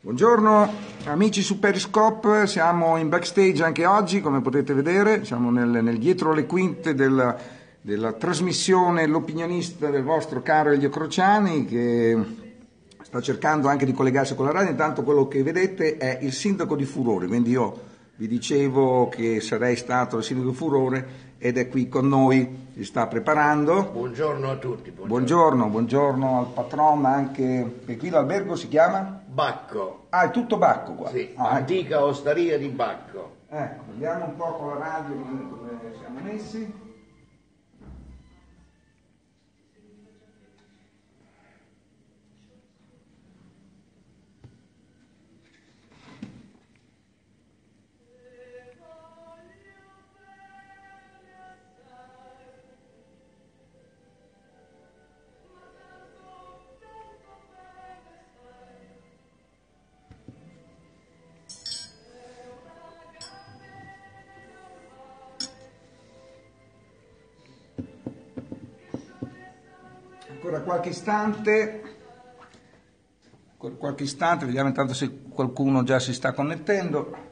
Buongiorno amici su Periscope, siamo in backstage anche oggi, come potete vedere, siamo nel dietro le quinte della trasmissione L'Opinionista del vostro caro Elio Crociani, che sta cercando anche di collegarsi con la radio. Intanto quello che vedete è il sindaco di Furore, quindi io vi dicevo che sarei stato il sindaco di Furore ed è qui con noi, si sta preparando. Buongiorno a tutti. Buongiorno al patron, anche che qui l'albergo si chiama? Bacco. Ah, è tutto Bacco qua? Sì, ah, antica osteria di Bacco. Ecco, vediamo un po' con la radio come siamo messi. Ancora qualche istante, vediamo intanto se qualcuno già si sta connettendo.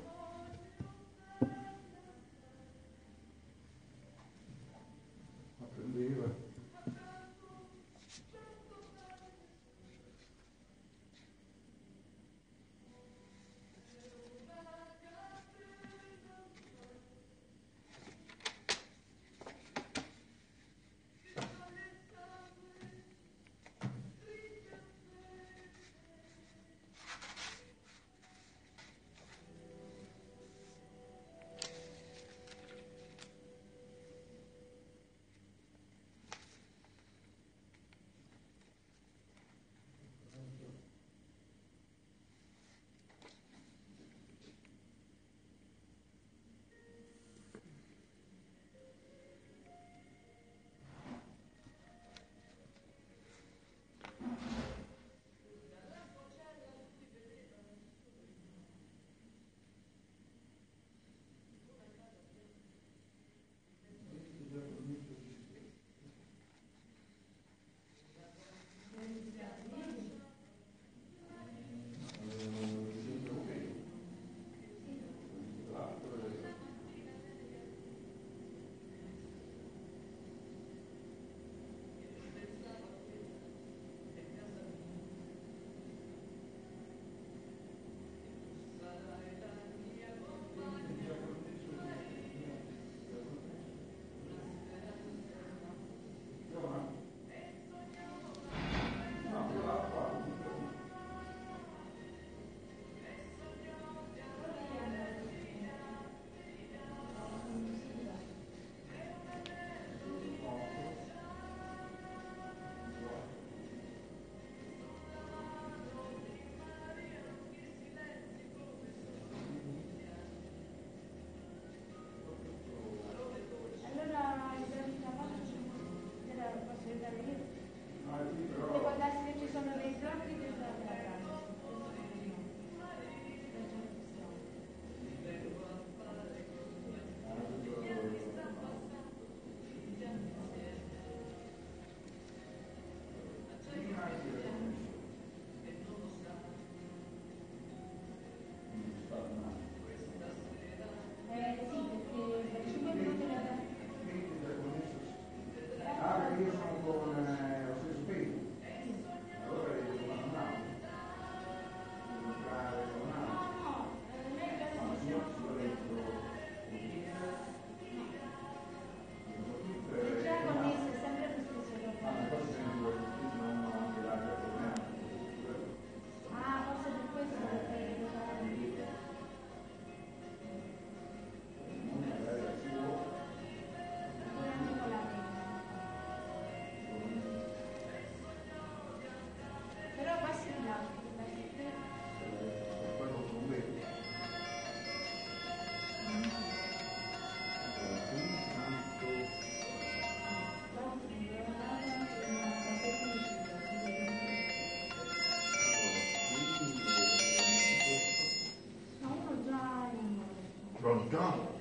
Pronto?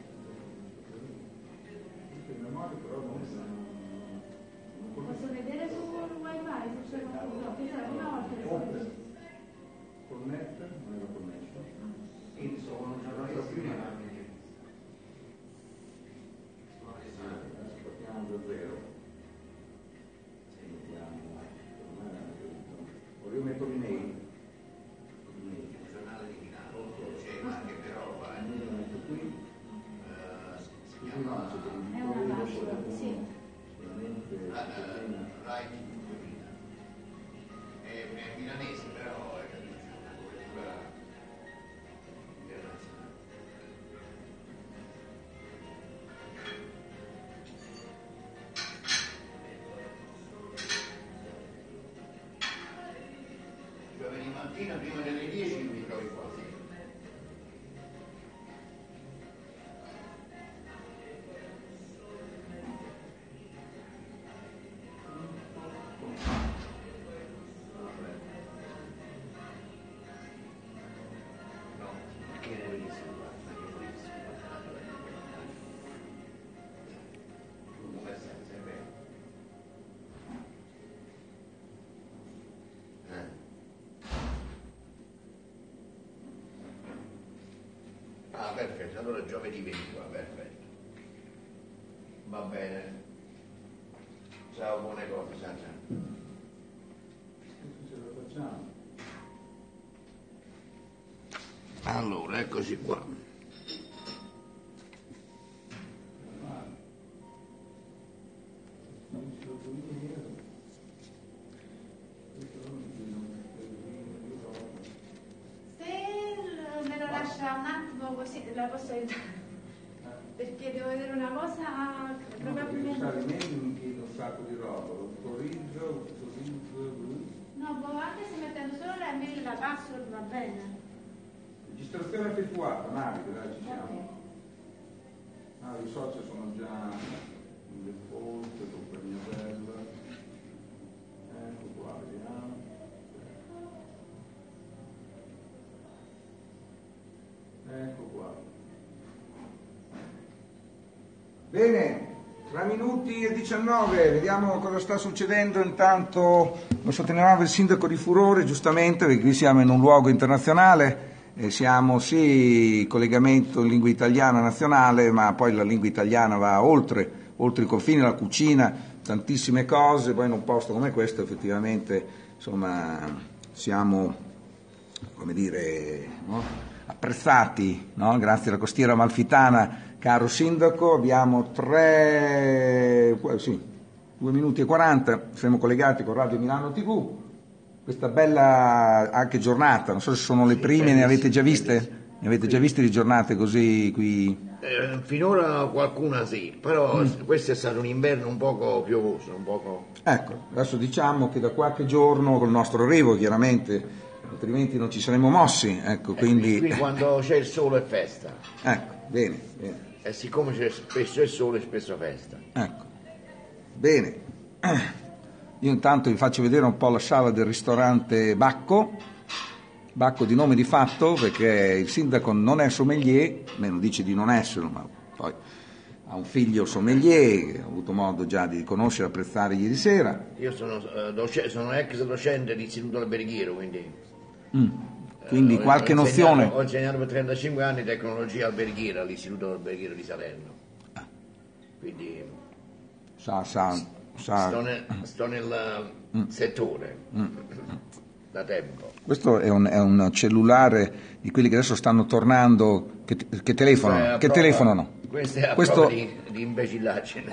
Posso vedere sul wifi se c'è qualcuno? Questa è la prima volta che Connette, non era connesso. Sì, sono già prima. Partiamo da zero. Io metto l'email. Il giornale di Milano, c'è anche però, Lo metto qui. si chiama È una password, sì. Rai 2000. È milanese, però è una copertura internazionale. Giovedì mattina prima delle 10 mi trovi qua. No, perché ne vuoi come senza, è vero. Ah, perfetto, allora giovedì 20 qua, perfetto. Va bene. Ciao, buone cose, Sandra. Ce la facciamo. Allora, eccoci qua. Se me lo lascia un attimo così la posso aiutare. Perché devo vedere una cosa Devi probabilmente. usare mail un sacco di roba, autorizzo, No, anche se mettendo solo la mail e la password va bene. registrazione effettuata, Mario, dai, ci siamo. Ah, i social sono già in default, compagnia bella. Ecco qua, vediamo. Ecco qua. Bene, 3 minuti e 19, vediamo cosa sta succedendo. Intanto, come sottolineava il sindaco di Furore, giustamente, perché qui siamo in un luogo internazionale, siamo sì collegamento in lingua italiana nazionale, ma poi la lingua italiana va oltre i confini, la cucina, tantissime cose. Poi in un posto come questo effettivamente, insomma, siamo, come dire, no? Apprezzati, no? Grazie alla Costiera Amalfitana. Caro sindaco, abbiamo 2 minuti e 40, siamo collegati con Radio Milano TV, questa bella anche giornata, non so se sono le prime, ne avete già viste? Ne avete già viste di giornate così qui? Finora qualcuna sì, però questo è stato un inverno un poco piovoso, un poco... Ecco, adesso diciamo che da qualche giorno col nostro arrivo chiaramente, altrimenti non ci saremmo mossi, ecco, quindi... Qui quando c'è il sole è festa, Ecco, bene, bene. e siccome c'è spesso il sole, spesso festa. Ecco, bene. Io intanto vi faccio vedere un po' la sala del ristorante Bacco di nome di fatto, perché il sindaco non è sommelier, almeno dice di non esserlo, ma poi ha un figlio sommelier, che ho avuto modo già di conoscere e apprezzare ieri sera. Io sono ex docente di istituto alberghiero, quindi... Quindi qualche nozione. Ho insegnato per 35 anni tecnologia alberghiera all'istituto alberghiero di Salerno. Quindi sto nel settore da tempo. Questo è un cellulare di quelli che adesso stanno tornando, che telefonano. Questa è a prova di imbecillaggine.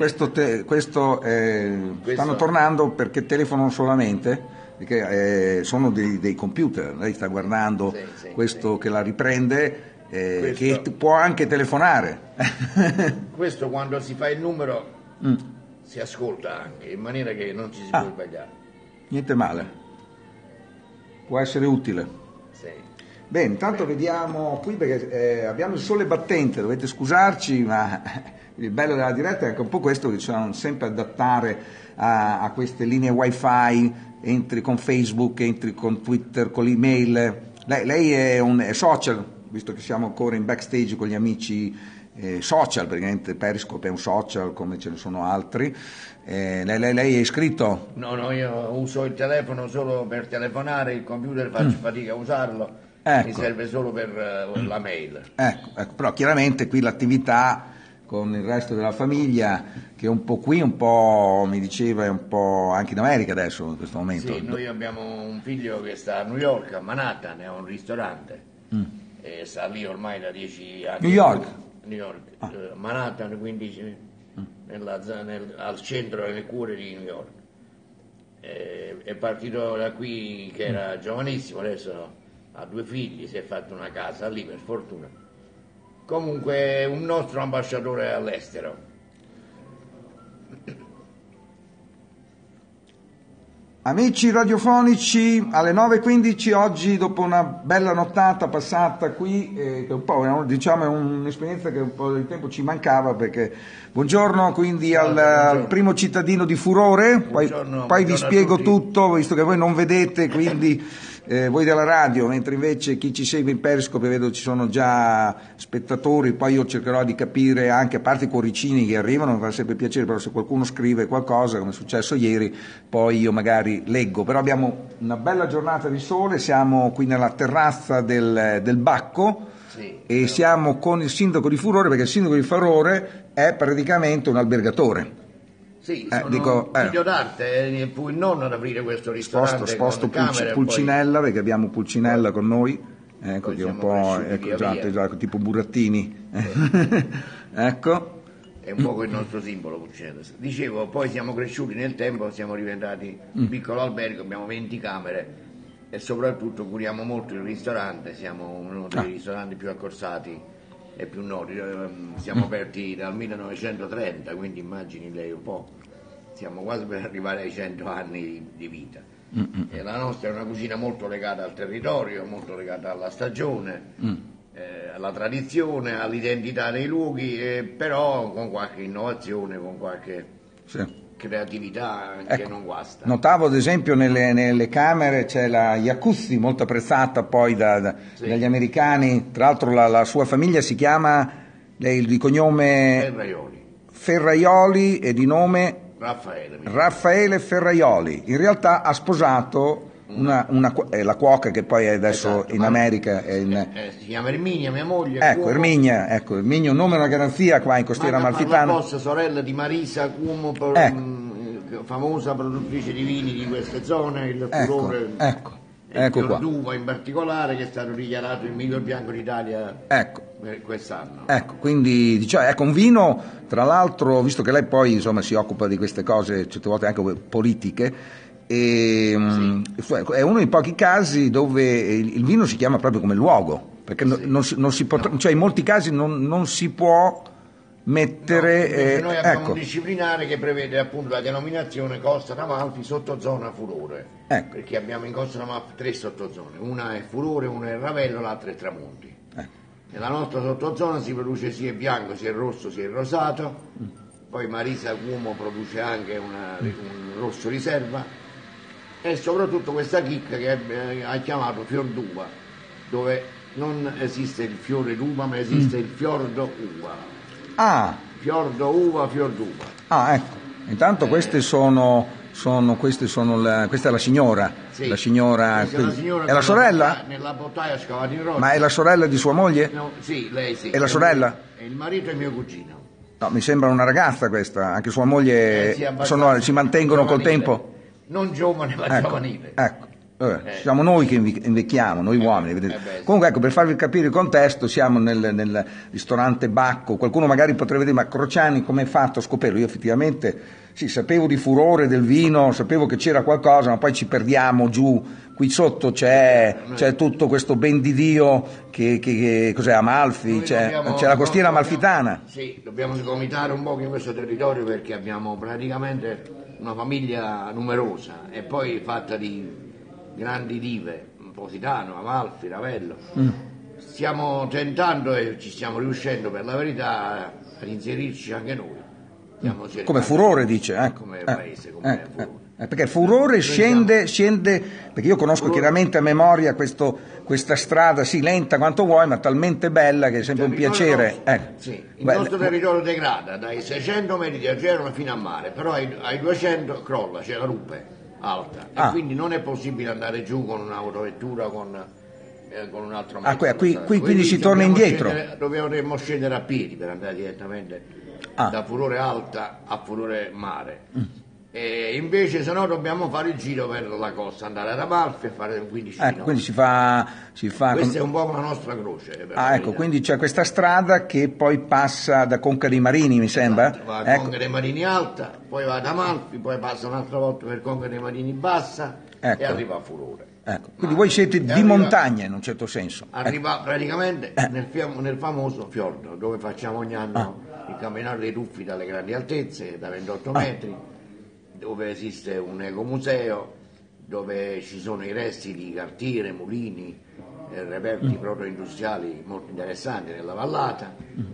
Stanno tornando perché telefonano solamente, perché sono dei computer. Lei sta guardando questo che la riprende, che può anche telefonare. Questo quando si fa il numero si ascolta anche, in maniera che non ci si può sbagliare. Niente male. Può essere utile. Sì. Bene, intanto vediamo qui perché abbiamo il sole battente, dovete scusarci, ma il bello della diretta è anche un po' questo, che ci dobbiamo sempre adattare a queste linee wifi, entri con Facebook, entri con Twitter, con l'email. Lei è social, visto che siamo ancora in backstage con gli amici social, praticamente Periscope è un social come ce ne sono altri. Lei è iscritto? No, io uso il telefono solo per telefonare, il computer faccio fatica a usarlo, Ecco. mi serve solo per la mail. Ecco, però chiaramente qui l'attività con il resto della famiglia, che è un po' qui, un po', mi diceva, è un po' anche in America adesso in questo momento. Sì, noi abbiamo un figlio che sta a New York, a Manhattan, ha un ristorante, e sta lì ormai da 10 anni. New York? New York, Manhattan, quindi al centro, nel cuore di New York. È partito da qui che era giovanissimo, adesso ha 2 figli, si è fatto una casa lì per fortuna. Comunque è un nostro ambasciatore all'estero. Amici radiofonici, alle 9:15 oggi, dopo una bella nottata passata qui, che un po', diciamo, è un'esperienza che un po' di tempo ci mancava, perché buongiorno quindi al primo cittadino di Furore, poi vi spiego tutto, visto che voi non vedete, quindi voi della radio, mentre invece chi ci segue in Periscope, vedo ci sono già spettatori, poi io cercherò di capire anche, a parte i cuoricini che arrivano, mi fa sempre piacere, però se qualcuno scrive qualcosa, come è successo ieri, poi io magari leggo. Però abbiamo una bella giornata di sole, siamo qui nella terrazza del Bacco, sì, e siamo con il sindaco di Furore, perché il sindaco di Furore è praticamente un albergatore. Sì, sono figlio d'arte, fu il nonno ad aprire questo ristorante. Sposto Pulcinella, perché abbiamo Pulcinella con noi, ecco, che è un po', ecco, esatto, tipo burattini. Ecco. È un po' il nostro simbolo Pulcinella. Dicevo, poi siamo cresciuti nel tempo, siamo diventati un piccolo albergo, abbiamo 20 camere e soprattutto curiamo molto il ristorante, siamo uno dei ristoranti più accorsati e più noti. Siamo aperti dal 1930, quindi immagini lei un po', siamo quasi per arrivare ai 100 anni di vita. E la nostra è una cucina molto legata al territorio, molto legata alla stagione, alla tradizione, all'identità dei luoghi, però con qualche innovazione, con qualche creatività che non guasta. Notavo ad esempio nelle camere c'è la jacuzzi, molto apprezzata poi dagli americani, tra l'altro la sua famiglia si chiama, lei di cognome Ferraioli e di nome Raffaele Ferraioli. In realtà ha sposato la cuoca che poi è adesso, esatto, in America si chiama Erminia, mia moglie. Ecco, Erminia, un nome, una garanzia qua in Costiera Amalfitana. Sorella di Marisa Cuomo, famosa produttrice di vini di queste zone, il Furore, il fior d'uva in particolare, che è stato dichiarato il miglior bianco d'Italia quest'anno. Ecco, quindi diciamo, un vino, tra l'altro, visto che lei poi insomma si occupa di queste cose certe volte anche politiche, è uno dei pochi casi dove il vino si chiama proprio come luogo, perché non si può, cioè in molti casi non si può mettere. Noi abbiamo un disciplinare che prevede appunto la denominazione Costa d'Amalfi sottozona Furore, perché abbiamo in Costa d'Amalfi 3 sottozone, una è Furore, una è Ravello, l'altra è Tramonti. Nella nostra sottozona si produce sia il bianco, sia il rosso, sia il rosato, poi Marisa Cuomo produce anche un rosso riserva, e soprattutto questa chicca che ha chiamato fior d'uva, dove non esiste il fiore d'uva ma esiste il fiordo uva. Fiordo uva, fior d'uva. Ecco, intanto queste questa è la signora. Sì, la signora è la sorella? Nella bottaia scavata in roccia. Ma è la sorella di sua moglie? No, sì, lei sì. È la sorella? E il marito è mio cugino. No, mi sembra una ragazza questa, anche sua moglie si mantengono col tempo? Non giovane ma giovanile. Ecco. Siamo noi che invecchiamo, noi uomini. Comunque, ecco, per farvi capire il contesto, siamo nel ristorante Bacco. Qualcuno magari potrebbe dire: ma Crociani come hai fatto a scoprirlo? Io effettivamente sì, sapevo di Furore, del vino, sapevo che c'era qualcosa, ma poi ci perdiamo giù. Qui sotto c'è tutto questo ben di Dio che cos'è, Amalfi, c'è la costiera amalfitana. Sì, dobbiamo sgomitare un po' in questo territorio, perché abbiamo praticamente una famiglia numerosa e poi fatta di grandi dive, Positano, Amalfi, Ravello. Stiamo tentando e ci stiamo riuscendo, per la verità, ad inserirci anche noi. Come Furore, dice. Come paese, come Furore. Perché Furore scende, perché io conosco chiaramente a memoria questa strada, sì, lenta quanto vuoi, ma talmente bella che è sempre un piacere. Sì, il nostro territorio degrada dai 600 metri di Agerola fino a mare, però ai 200 crolla, c'è la rupe alta, e quindi non è possibile andare giù con un'autovettura, con un altro mezzo. Quindi si torna indietro. Dovremmo scendere a piedi per andare direttamente da Furore Alta a Furore Mare. E invece se no dobbiamo fare il giro per la costa, andare ad Amalfi e fare un 15 km. Quindi si fa questa è un po' la nostra croce. Quindi c'è questa strada che poi passa da Conca dei Marini, mi sembra. Esatto, va a Conca dei Marini Alta, poi va ad Amalfi, poi passa un'altra volta per Conca dei Marini Bassa e arriva a Furore. Quindi voi siete di montagna in un certo senso. Arriva praticamente nel famoso fiordo, dove facciamo ogni anno il campionato dei tuffi dalle grandi altezze, da 28 metri, dove esiste un ecomuseo, dove ci sono i resti di cartiere, mulini, reperti proto-industriali molto interessanti nella vallata.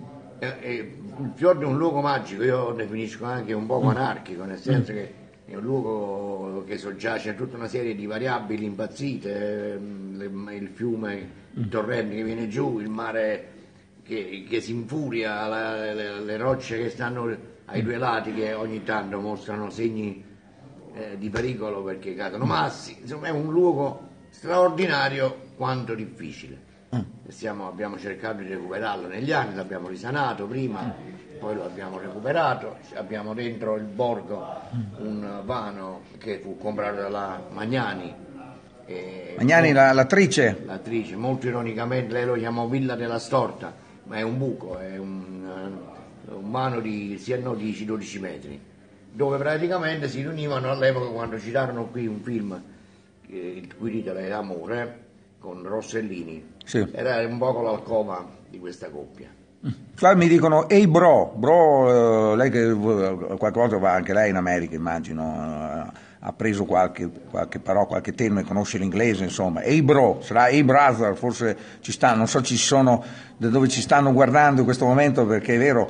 Il fiordo è un luogo magico, io definisco anche un poco anarchico, nel senso che è un luogo che soggiace a tutta una serie di variabili impazzite, il fiume, il torrente che viene giù, il mare che si infuria, le rocce che stanno ai due lati che ogni tanto mostrano segni di pericolo perché cadono massi. Insomma, è un luogo straordinario quanto difficile. Abbiamo cercato di recuperarlo negli anni, l'abbiamo risanato prima, poi lo abbiamo recuperato. Abbiamo dentro il borgo un vano che fu comprato dalla Magnani. Magnani, l'attrice? L'attrice, molto ironicamente lei lo chiamò Villa della Storta, ma è un buco, è un vano di 12 metri, dove praticamente si riunivano all'epoca, quando girarono qui un film, il cui titolo era Amore, con Rossellini. Sì. Era un po' l'alcova di questa coppia. Qua mi dicono, ehi bro, lei che qualche volta va anche lei in America, immagino, ha preso qualche termine, conosce l'inglese, insomma. Ehi bro, sarà ehi brother, forse ci sta, non so ci sono, da dove ci stanno guardando in questo momento, perché è vero,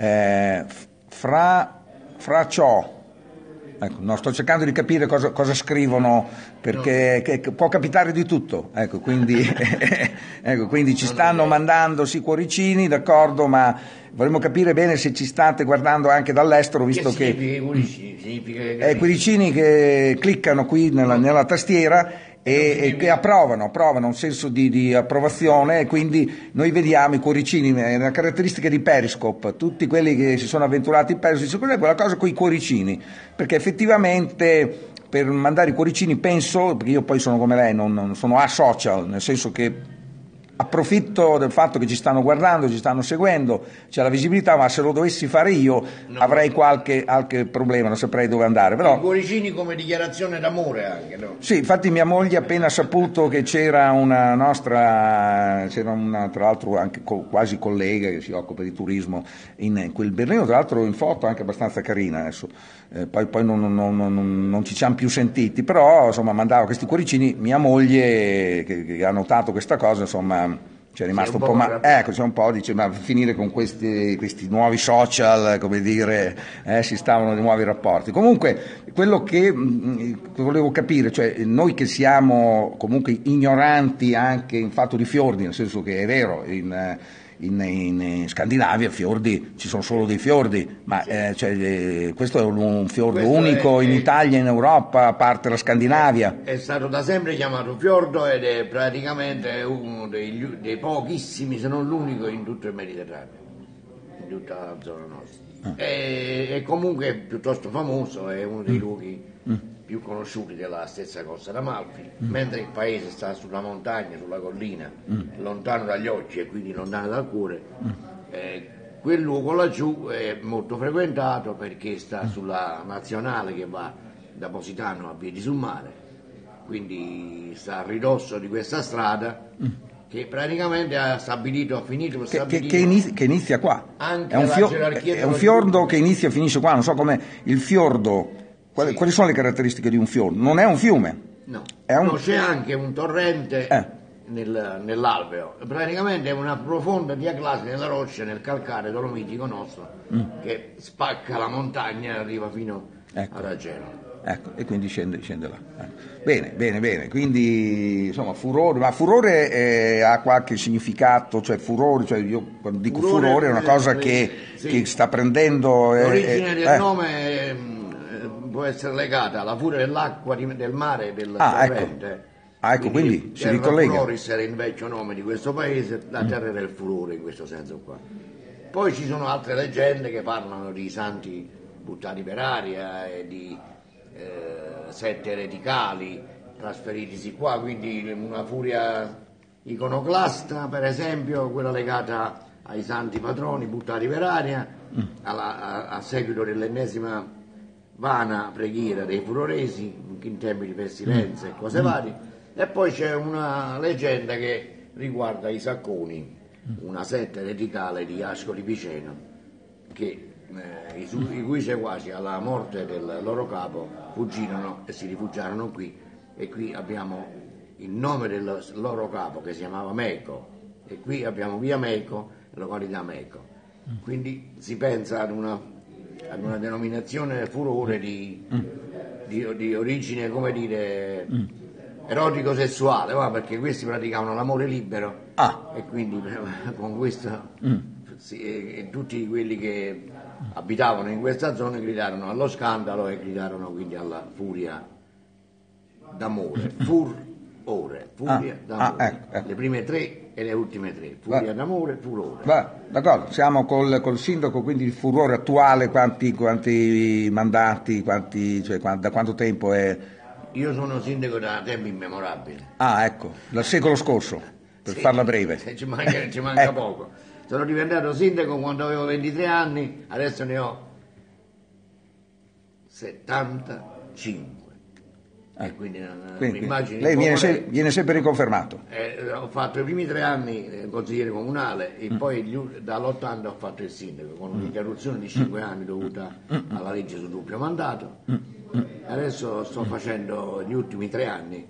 fra ciò. Ecco, no, sto cercando di capire cosa scrivono, perché che può capitare di tutto, ecco, quindi, quindi ci stanno mandando sì cuoricini, d'accordo, ma vorremmo capire bene se ci state guardando anche dall'estero, visto che cuoricini che cliccano qui nella tastiera e che approvano un senso di approvazione, e quindi noi vediamo i cuoricini, è una caratteristica di Periscope, tutti quelli che si sono avventurati in Periscope dicono cos'è quella cosa con i cuoricini, perché effettivamente per mandare i cuoricini penso, perché io poi sono come lei, non sono asocial, nel senso che approfitto del fatto che ci stanno guardando, ci stanno seguendo, c'è la visibilità, ma se lo dovessi fare io avrei qualche problema, non saprei dove andare. Però, i cuoricini come dichiarazione d'amore anche, no? Sì, infatti mia moglie appena saputo che c'era una tra l'altro anche quasi collega che si occupa di turismo in quel Berlino, tra l'altro in foto anche abbastanza carina adesso, poi non ci siamo più sentiti, però insomma mandava questi cuoricini, mia moglie che ha notato questa cosa, insomma c'è rimasto un po' c'è un po', dice, ma finire con questi nuovi social, come dire, si stavano di nuovi rapporti. Comunque quello che volevo capire, cioè noi che siamo comunque ignoranti anche in fatto di fiordi, nel senso che è vero, in Scandinavia fiordi, ci sono solo dei fiordi, ma questo è un fiordo unico in Italia, in Europa, a parte la Scandinavia. È stato da sempre chiamato fiordo ed è praticamente uno dei pochissimi, se non l'unico, in tutto il Mediterraneo, in tutta la zona nostra. È comunque piuttosto famoso, è uno dei luoghi più conosciuti della stessa Costa d'Amalfi, mentre il paese sta sulla montagna, sulla collina, lontano dagli occhi e quindi lontano dal cuore. Quel luogo laggiù è molto frequentato perché sta sulla nazionale che va da Positano a Piedi sul Mare, quindi sta a ridosso di questa strada che praticamente ha finito che inizia qua. È un fiordo che inizia e finisce qua, non so come il fiordo. Quali sono le caratteristiche di un fiordo? Non è un fiume. No, c'è anche un torrente nell'alveo. Praticamente è una profonda diaclasi nella roccia, nel calcare dolomitico nostro, che spacca la montagna e arriva fino a Rageno. ecco, e quindi scende là. Bene, quindi insomma furore, ma furore ha qualche significato, cioè furore, cioè io quando dico furore è una cosa che sta prendendo... L'origine del nome può essere legata alla furia dell'acqua, del mare, del torrente. Ecco, quindi si ricollega. Furoris era il vecchio nome di questo paese, la terra del furore in questo senso qua. Poi ci sono altre leggende che parlano di santi buttati per aria e di 7 ereticali trasferitisi qua, quindi una furia iconoclasta, per esempio, quella legata ai santi patroni buttati per aria, a seguito dell'ennesima vana preghiera dei furoresi in tempi di pestilenza e cose varie. E poi c'è una leggenda che riguarda i Sacconi, una setta ereticale di Ascoli Piceno, che i cui seguaci alla morte del loro capo fuggirono e si rifugiarono qui, e qui abbiamo il nome del loro capo che si chiamava Meco, e qui abbiamo via Meco, località Meco. Quindi si pensa ad una denominazione furore di origine, come dire, erotico sessuale, perché questi praticavano l'amore libero e quindi con questo tutti quelli che abitavano in questa zona gridarono allo scandalo e gridarono quindi alla furia d'amore, furia d'amore, ecco. Le prime 3 e le ultime 3, furia d'amore, furore. D'accordo, siamo col sindaco, quindi il furore attuale, quanti mandati, da quanto tempo è? Io sono sindaco da tempi immemorabili. Ecco, dal secolo scorso, per farla breve. Ci manca poco. Sono diventato sindaco quando avevo 23 anni, adesso ne ho 75. Quindi immagini, lei viene sempre riconfermato. Ho fatto i primi 3 anni consigliere comunale e poi dall'80 ho fatto il sindaco con un'interruzione di 5 anni dovuta alla legge sul doppio mandato. Adesso sto facendo gli ultimi 3 anni,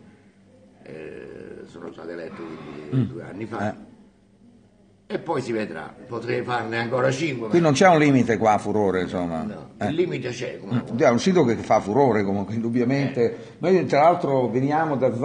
sono stato eletto 2 anni fa. E poi si vedrà, potrei farne ancora 5. Qui non c'è un limite qua a furore, insomma. No, il limite c'è. È un sindaco che fa furore comunque, indubbiamente. Noi tra l'altro veniamo da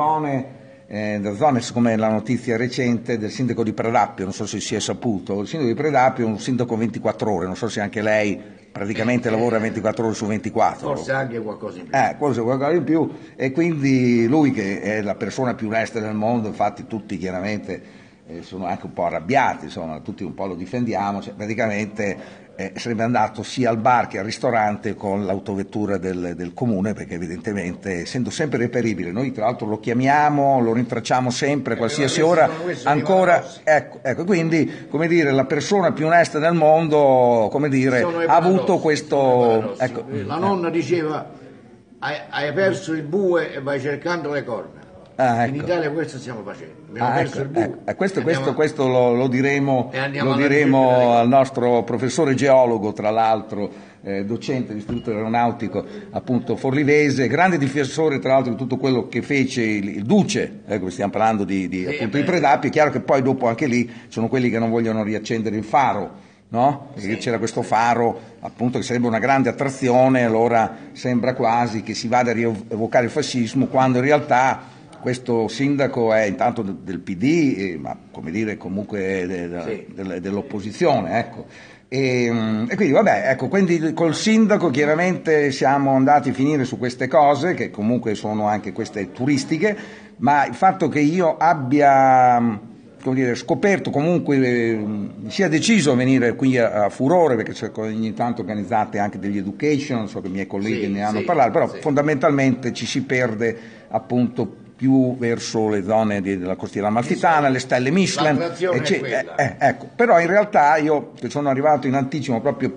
zone, siccome la notizia recente del sindaco di Predappio, non so se si è saputo, il sindaco di Predappio è un sindaco 24 ore, non so se anche lei praticamente lavora 24 ore su 24. Forse anche qualcosa in più. Forse qualcosa in più, e quindi lui che è la persona più onesta del mondo, infatti tutti chiaramente sono anche un po' arrabbiati, insomma, tutti un po' lo difendiamo, praticamente sarebbe andato sia al bar che al ristorante con l'autovettura del comune, perché evidentemente, essendo sempre reperibile, noi tra l'altro lo chiamiamo, lo rintracciamo sempre, qualsiasi ora, ancora, ecco, quindi, come dire, la persona più onesta del mondo, come dire, ha avuto questo... La nonna diceva, hai perso il bue e vai cercando le corna. In Italia questo stiamo facendo. Abbiamo perso il bue. Questo lo diremo al nostro professore geologo, tra l'altro docente dell'Istituto Aeronautico appunto forlivese, grande difensore tra l'altro di tutto quello che fece il Duce, stiamo parlando di Predappio. È chiaro che poi dopo anche lì sono quelli che non vogliono riaccendere il faro, no? Perché c'era questo faro appunto che sarebbe una grande attrazione, allora sembra quasi che si vada a rievocare il fascismo, quando in realtà questo sindaco è intanto del PD, ma come dire comunque dell'opposizione, ecco. E quindi quindi col sindaco chiaramente siamo andati a finire su queste cose, che comunque sono anche queste turistiche, ma il fatto che io abbia, come dire, scoperto comunque, sia deciso a venire qui a Furore, perché c'è ogni tanto organizzate anche degli education, so che i miei colleghi ne hanno parlato, però fondamentalmente ci si perde appunto più verso le zone della costiera amalfitana, le stelle Michelin, ecco. Però in realtà io sono arrivato in anticipo proprio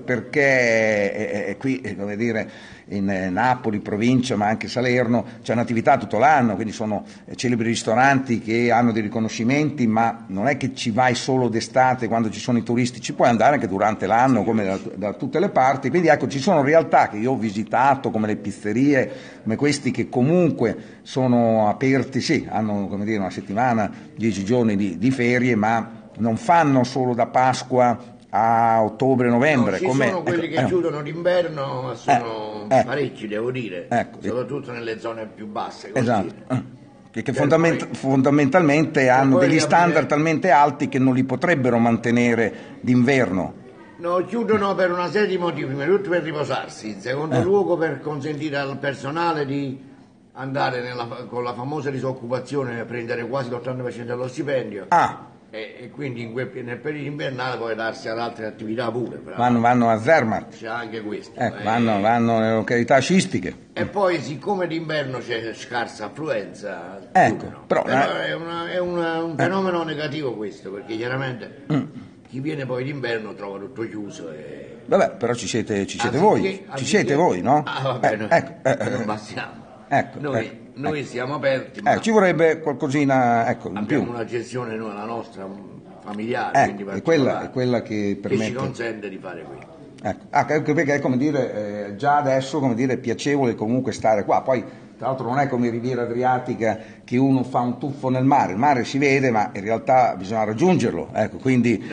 perché qui, come dire, in Napoli, provincia, ma anche Salerno, c'è un'attività tutto l'anno, quindi sono celebri ristoranti che hanno dei riconoscimenti, ma non è che ci vai solo d'estate quando ci sono i turisti, ci puoi andare anche durante l'anno, come da tutte le parti. Quindi ecco, ci sono realtà che io ho visitato, come le pizzerie, come questi che comunque sono aperti, hanno, come dire, una settimana, 10 giorni di ferie, ma non fanno solo da Pasqua a ottobre-novembre. Ci sono quelli che chiudono d'inverno, ma sono parecchi, devo dire, soprattutto nelle zone più basse. Così. Esatto. Che fondamentalmente hanno degli standard talmente alti che non li potrebbero mantenere d'inverno. No, chiudono per una serie di motivi, prima di tutto per riposarsi, in secondo luogo per consentire al personale di andare con la famosa disoccupazione a prendere quasi l'80% dello stipendio. E quindi nel periodo invernale poi darsi ad altre attività pure. Vanno a Zermatt. C'è anche questo. Vanno nelle località sciistiche. E poi siccome d'inverno c'è scarsa affluenza, però è un fenomeno negativo questo, perché chiaramente chi viene poi d'inverno trova tutto chiuso. Vabbè, però ci siete voi, ci siete voi, no? Vabbè, non bastiamo. Noi siamo aperti, ma ci vorrebbe qualcosina, in abbiamo più. una gestione noi, la nostra familiare, quindi è quella che permette, ci consente di fare questo. Anche perché, come dire, già adesso, come dire, è piacevole comunque stare qua. Poi, tra l'altro, non è come Riviera Adriatica che uno fa un tuffo nel mare. Il mare si vede, ma in realtà bisogna raggiungerlo. Quindi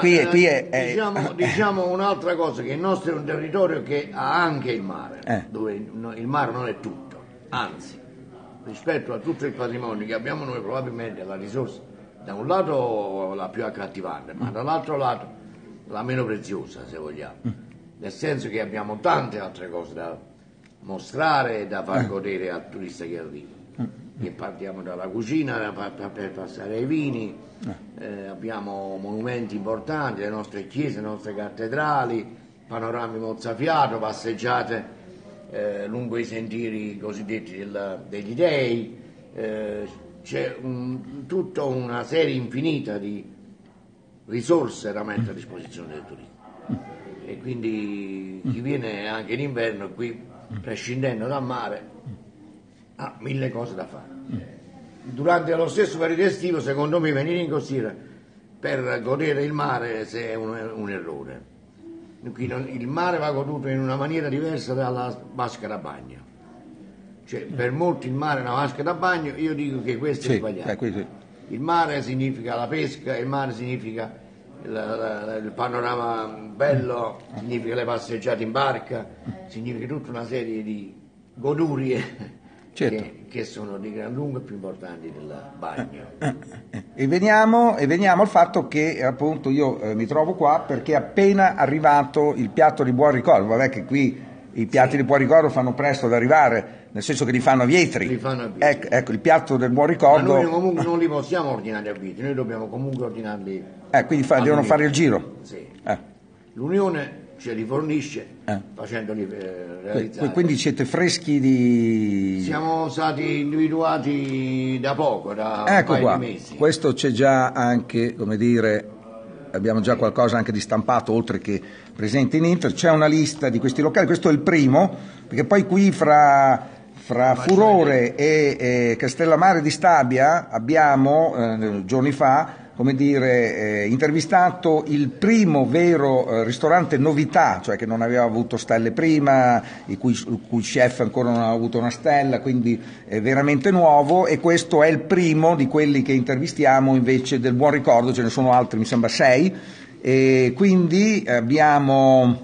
diciamo un'altra cosa, che il nostro è un territorio che ha anche il mare, dove il mare non è tutto, anzi, rispetto a tutto il patrimonio che abbiamo noi, probabilmente è la risorsa da un lato la più accattivante, ma dall'altro lato la meno preziosa, se vogliamo, nel senso che abbiamo tante altre cose da mostrare e da far godere al turista che arriva, che partiamo dalla cucina per passare ai vini, abbiamo monumenti importanti, le nostre chiese, le nostre cattedrali, panorami mozzafiato, passeggiate lungo i sentieri cosiddetti degli dei, c'è tutta una serie infinita di risorse veramente a disposizione del turismo, e quindi chi viene anche in inverno qui, prescindendo dal mare, ha mille cose da fare. Durante lo stesso periodo estivo, secondo me, venire in costiera per godere il mare è un errore. Qui il mare va goduto in una maniera diversa dalla vasca da bagno. Cioè, per molti il mare è una vasca da bagno, io dico che questo è sbagliato. Il mare significa la pesca, il mare significa il panorama bello, significa le passeggiate in barca, significa tutta una serie di godurie che sono di gran lunga più importanti del bagno. E veniamo al fatto che appunto io mi trovo qua perché è appena arrivato il piatto di buon ricordo. Vabbè che qui i piatti di buon ricordo fanno presto ad arrivare, nel senso che li fanno a Vietri. Ecco, il piatto del buon ricordo. Ma noi comunque non li possiamo ordinare a Vietri, noi dobbiamo comunque ordinarli. Quindi devono fare il giro. Sì. L'Unione ce li fornisce facendoli realizzare. Quindi siete freschi di... Siamo stati individuati da poco, da un paio di mesi. Questo c'è già anche, come dire, abbiamo già qualcosa anche di stampato, oltre che presente in internet. C'è una lista di questi locali, questo è il primo, perché poi qui fra Furore e Castellammare di Stabia abbiamo, giorni fa, come dire, intervistato il primo vero ristorante novità, cioè che non aveva avuto stelle prima, il cui chef ancora non aveva avuto una stella, quindi è veramente nuovo, e questo è il primo di quelli che intervistiamo invece del buon ricordo. Ce ne sono altri, mi sembra 6, e quindi abbiamo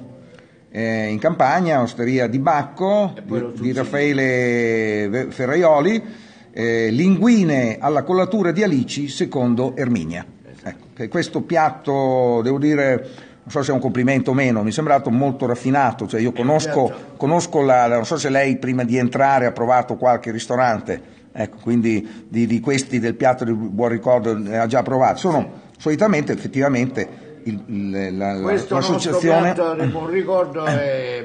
in Campania Osteria di Bacco, di Raffaele Ferraioli, linguine alla collatura di alici secondo Erminia. Che questo piatto, devo dire, non so se è un complimento o meno, mi è sembrato molto raffinato. Cioè io conosco non so se lei prima di entrare ha provato qualche ristorante, quindi di questi del piatto di buon ricordo ne ha già provato. Solitamente effettivamente l'associazione... Questo piatto di buon ricordo è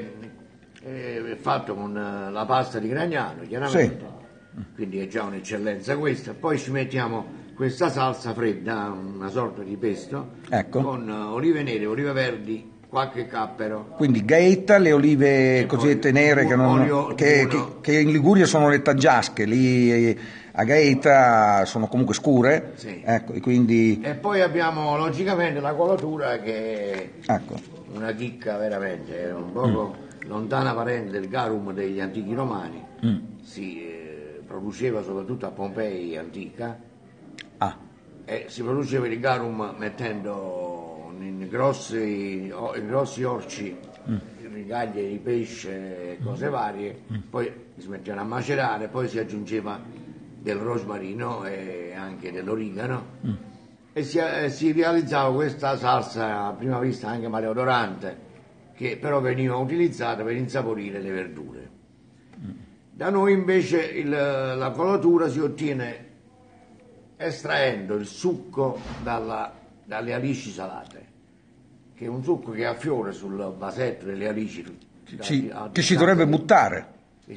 fatto con la pasta di Gragnano, chiaramente. Quindi è già un'eccellenza questa. Poi ci mettiamo questa salsa fredda, una sorta di pesto, con olive nere, olive verdi, qualche cappero. Quindi gaeta, le olive cosiddette nere che in Liguria sono le taggiasche, lì a Gaeta sono comunque scure. E quindi... E poi abbiamo logicamente la colatura, che è una chicca veramente, è un poco lontana parente del garum degli antichi romani. Produceva soprattutto a Pompei antica, e si produceva il garum mettendo in grossi orci, rigaglie di pesce e cose varie, poi si mettevano a macerare, poi si aggiungeva del rosmarino e anche dell'origano e si realizzava questa salsa a prima vista anche maleodorante, che però veniva utilizzata per insaporire le verdure. Da noi invece la colatura si ottiene estraendo il succo dalle alici salate, che è un succo che affiora sul vasetto delle alici che si dovrebbe buttare.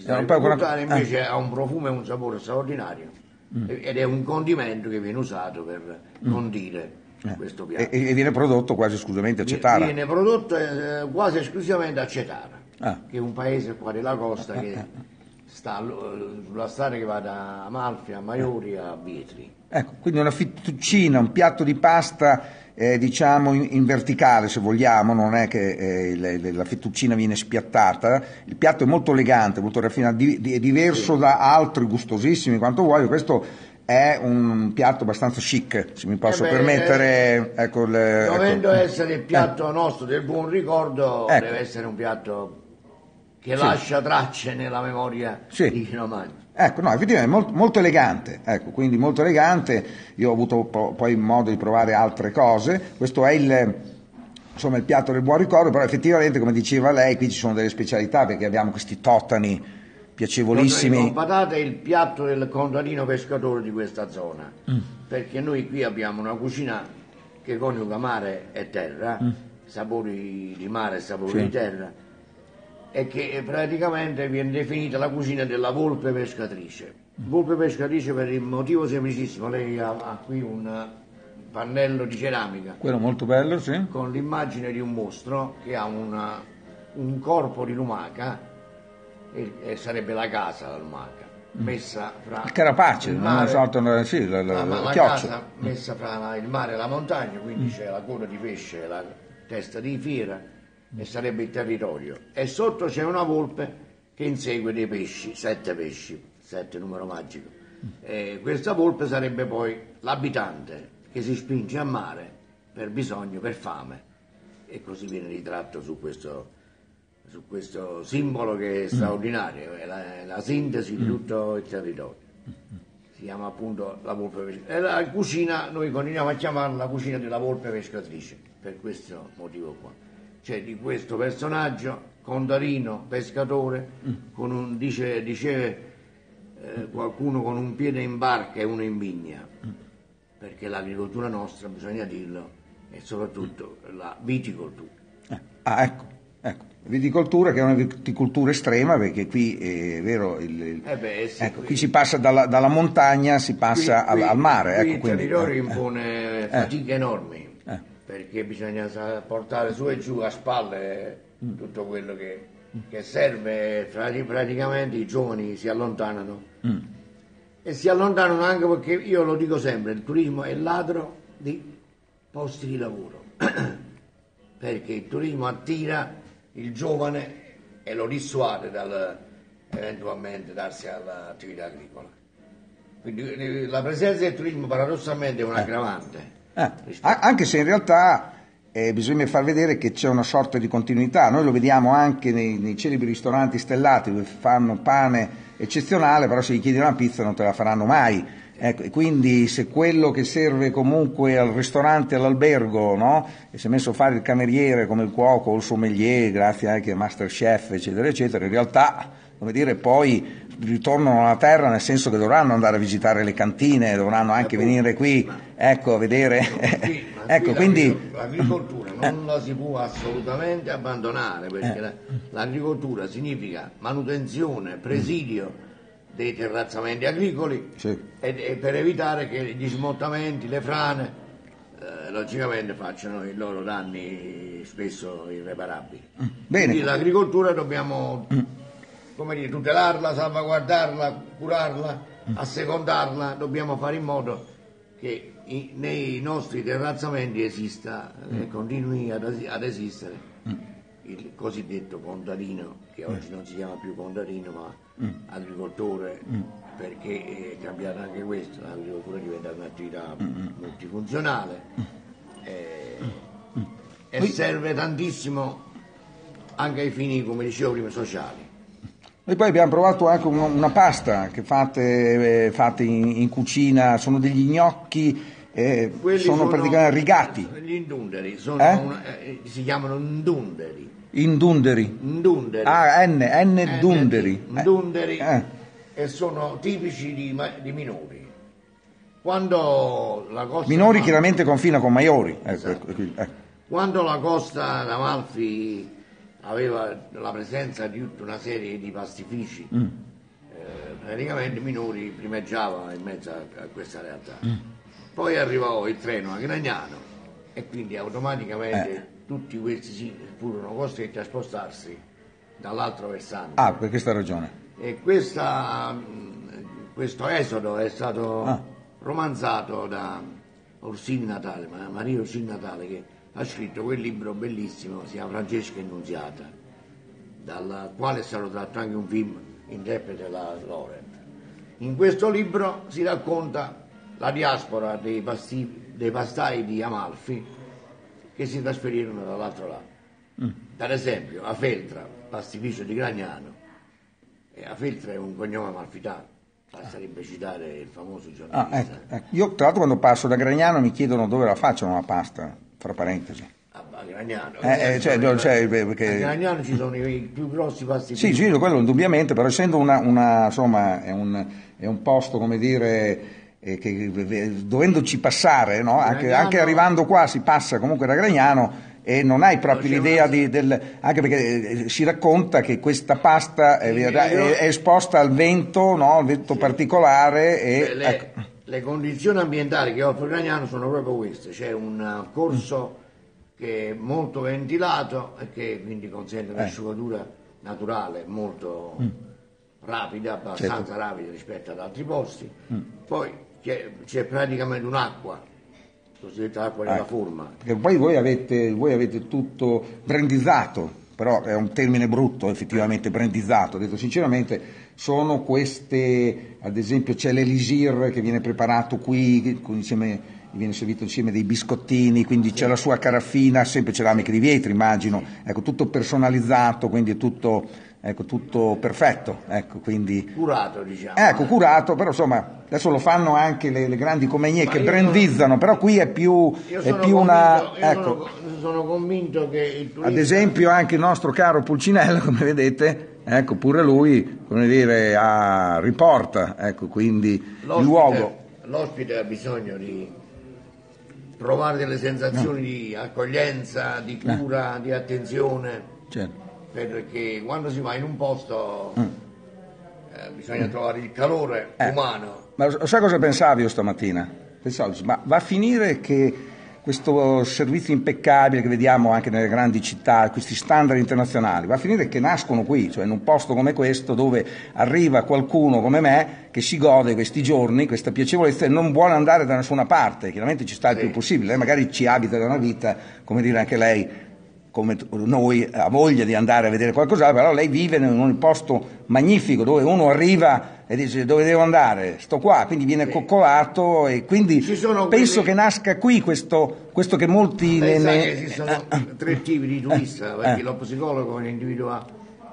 Invece ha un profumo e un sapore straordinario ed è un condimento che viene usato per condire questo piatto. E viene prodotto quasi esclusivamente a Cetara. Viene prodotto quasi esclusivamente a Cetara, che è un paese qua della costa che sta sulla strada che va da Amalfi a Maiori a Vietri. Ecco, quindi una fettuccina, un piatto di pasta diciamo in verticale, se vogliamo, non è che la fettuccina viene spiattata, il piatto è molto elegante, molto raffinato, è diverso da altri gustosissimi quanto vuoi. Questo è un piatto abbastanza chic, se mi posso permettere. Dovendo essere il piatto nostro del buon ricordo, deve essere un piatto che lascia tracce nella memoria di chi lo mangia. Ecco, no, effettivamente è molto, molto elegante, ecco, quindi molto elegante. Io ho avuto poi modo di provare altre cose. Questo è il piatto del buon ricordo, però effettivamente, come diceva lei, qui ci sono delle specialità, perché abbiamo questi totani piacevolissimi. Con patate è il piatto del contadino pescatore di questa zona, perché noi qui abbiamo una cucina che coniuga mare e terra, sapori di mare e sapori di terra, e che praticamente viene definita la cucina della volpe pescatrice. Volpe pescatrice per il motivo semplicissimo: lei ha qui un pannello di ceramica, quello molto bello, sì, con l'immagine di un mostro che ha un corpo di lumaca, e sarebbe la casa la lumaca, messa fra il carapace, il mare, la casa messa fra il mare e la montagna, quindi c'è la coda di pesce e la testa di fiera, e sarebbe il territorio, e sotto c'è una volpe che insegue dei pesci, 7 pesci, 7 numero magico, e questa volpe sarebbe poi l'abitante che si spinge a mare per bisogno, per fame, e così viene ritratto su questo simbolo che è straordinario, è la sintesi di tutto il territorio. Si chiama appunto la volpe pescatrice. E la cucina noi continuiamo a chiamarla la cucina della volpe pescatrice per questo motivo qua. Cioè di questo personaggio contadino pescatore, con dice qualcuno, con un piede in barca e uno in vigna, perché l'agricoltura nostra, bisogna dirlo, è soprattutto la viticoltura. Ecco, viticoltura, che è una viticoltura estrema, perché qui è vero, qui si passa dalla montagna, si passa al mare. Qui il territorio impone fatiche enormi, perché bisogna portare su e giù a spalle tutto quello che serve. Praticamente i giovani si allontanano, e si allontanano anche perché, io lo dico sempre, il turismo è ladro di posti di lavoro, perché il turismo attira il giovane e lo dissuade dal eventualmente darsi all'attività agricola. Quindi la presenza del turismo paradossalmente è un aggravante. Anche se in realtà bisogna far vedere che c'è una sorta di continuità. Noi lo vediamo anche nei celebri ristoranti stellati, dove fanno pane eccezionale, però se gli chiedi una pizza non te la faranno mai. Ecco, e quindi se quello che serve comunque al ristorante, all'albergo, no? E si è messo a fare il cameriere come il cuoco o il sommelier, grazie anche a Masterchef, eccetera, eccetera, in realtà, come dire, poi ritornano alla terra, nel senso che dovranno andare a visitare le cantine, dovranno anche venire qui, ecco, a vedere. Ecco, quindi l'agricoltura non la si può assolutamente abbandonare, perché l'agricoltura significa manutenzione, presidio dei terrazzamenti agricoli, e per evitare che gli smottamenti, le frane, logicamente facciano i loro danni spesso irreparabili. Quindi l'agricoltura dobbiamo tutelarla, salvaguardarla, curarla, assecondarla, dobbiamo fare in modo che nei nostri terrazzamenti esista e continui ad esistere il cosiddetto contadino, che oggi non si chiama più contadino ma agricoltore, perché è cambiato anche questo, l'agricoltura è diventata un'attività multifunzionale, e serve tantissimo anche ai fini, come dicevo prima, sociali. Noi poi abbiamo provato anche una pasta che fate in cucina, sono degli gnocchi, sono praticamente rigati. Gli indunderi, si chiamano ndunderi. Indunderi. Ndunderi. Ah, Ndunderi. Ndunderi, e sono tipici di minori. Quando la costa Minori chiaramente confina con Maiori. Esatto. Quando la costa d'Amalfi aveva la presenza di tutta una serie di pastifici, praticamente minori primeggiava in mezzo a questa realtà. Poi arrivò il treno a Gragnano e quindi automaticamente tutti questi furono costretti a spostarsi dall'altro versante. Ah, per questa ragione. E questo esodo è stato romanzato da Orsini Natale, Maria Orsini Natale, che ha scritto quel libro bellissimo, si chiama Francesca Innunziata, dal quale è stato tratto anche un film, interprete la Loren. In questo libro si racconta la diaspora dei pastai di Amalfi che si trasferirono dall'altro lato. Per esempio, a Feltra, pastificio di Gragnano, e a Feltra è un cognome amalfitano, basterebbe citare il famoso giornalista. Io tra l'altro quando passo da Gragnano mi chiedono dove la facciano la pasta, fra parentesi. A Gragnano, perché... a Gragnano ci sono i più grossi pastifici. Sì, quello indubbiamente, però essendo insomma è un posto, come dire, che dovendoci passare, no? Anche arrivando qua si passa comunque da Gragnano e non hai proprio l'idea anche perché si racconta che questa pasta è esposta al vento, no? Al vento particolare e le condizioni ambientali che offre Gragnano sono proprio queste, c'è un corso che è molto ventilato e che quindi consente un'asciugatura naturale molto rapida, abbastanza rapida rispetto ad altri posti. Poi c'è praticamente un'acqua, cosiddetta acqua della forma. Perché poi voi avete tutto brandizzato, però è un termine brutto effettivamente, brandizzato, detto sinceramente. Sono queste, ad esempio c'è l'elisir che viene preparato qui, viene servito insieme dei biscottini, quindi c'è la sua caraffina, sempre ceramiche di vetro immagino, ecco, tutto personalizzato, quindi è tutto perfetto, ecco, quindi curato, diciamo. Ecco, curato, però insomma adesso lo fanno anche le grandi compagnie che brandizzano, però qui è più una, ecco. Sono convinto che il turista... Ad esempio anche il nostro caro Pulcinella, come vedete, ecco, pure lui, come dire, riporta, ecco, quindi il luogo. L'ospite ha bisogno di provare delle sensazioni di accoglienza, di cura, di attenzione, certo. Perché quando si va in un posto bisogna trovare il calore umano. Ma sai cosa pensavi io stamattina? Pensavo, ma va a finire che questo servizio impeccabile che vediamo anche nelle grandi città, questi standard internazionali, va a finire che nascono qui, cioè in un posto come questo dove arriva qualcuno come me che si gode questi giorni, questa piacevolezza e non vuole andare da nessuna parte, chiaramente ci sta il più possibile, lei magari ci abita da una vita, come dire anche lei, come noi, ha voglia di andare a vedere qualcosa, però lei vive in un posto magnifico dove uno arriva e dice dove devo andare, sto qua, quindi viene coccolato e quindi penso che nasca qui questo che molti... Lei sa che esistono tre tipi di turista, perché lo psicologo individua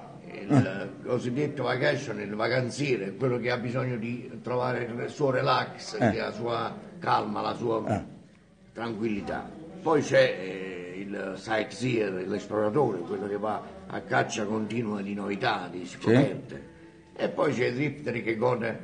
il cosiddetto vacation, il vacanziere, quello che ha bisogno di trovare il suo relax, la sua calma, la sua tranquillità. Poi c'è il sightseer, l'esploratore, quello che va a caccia continua di novità, di scoperte. E poi c'è il drifter che gode,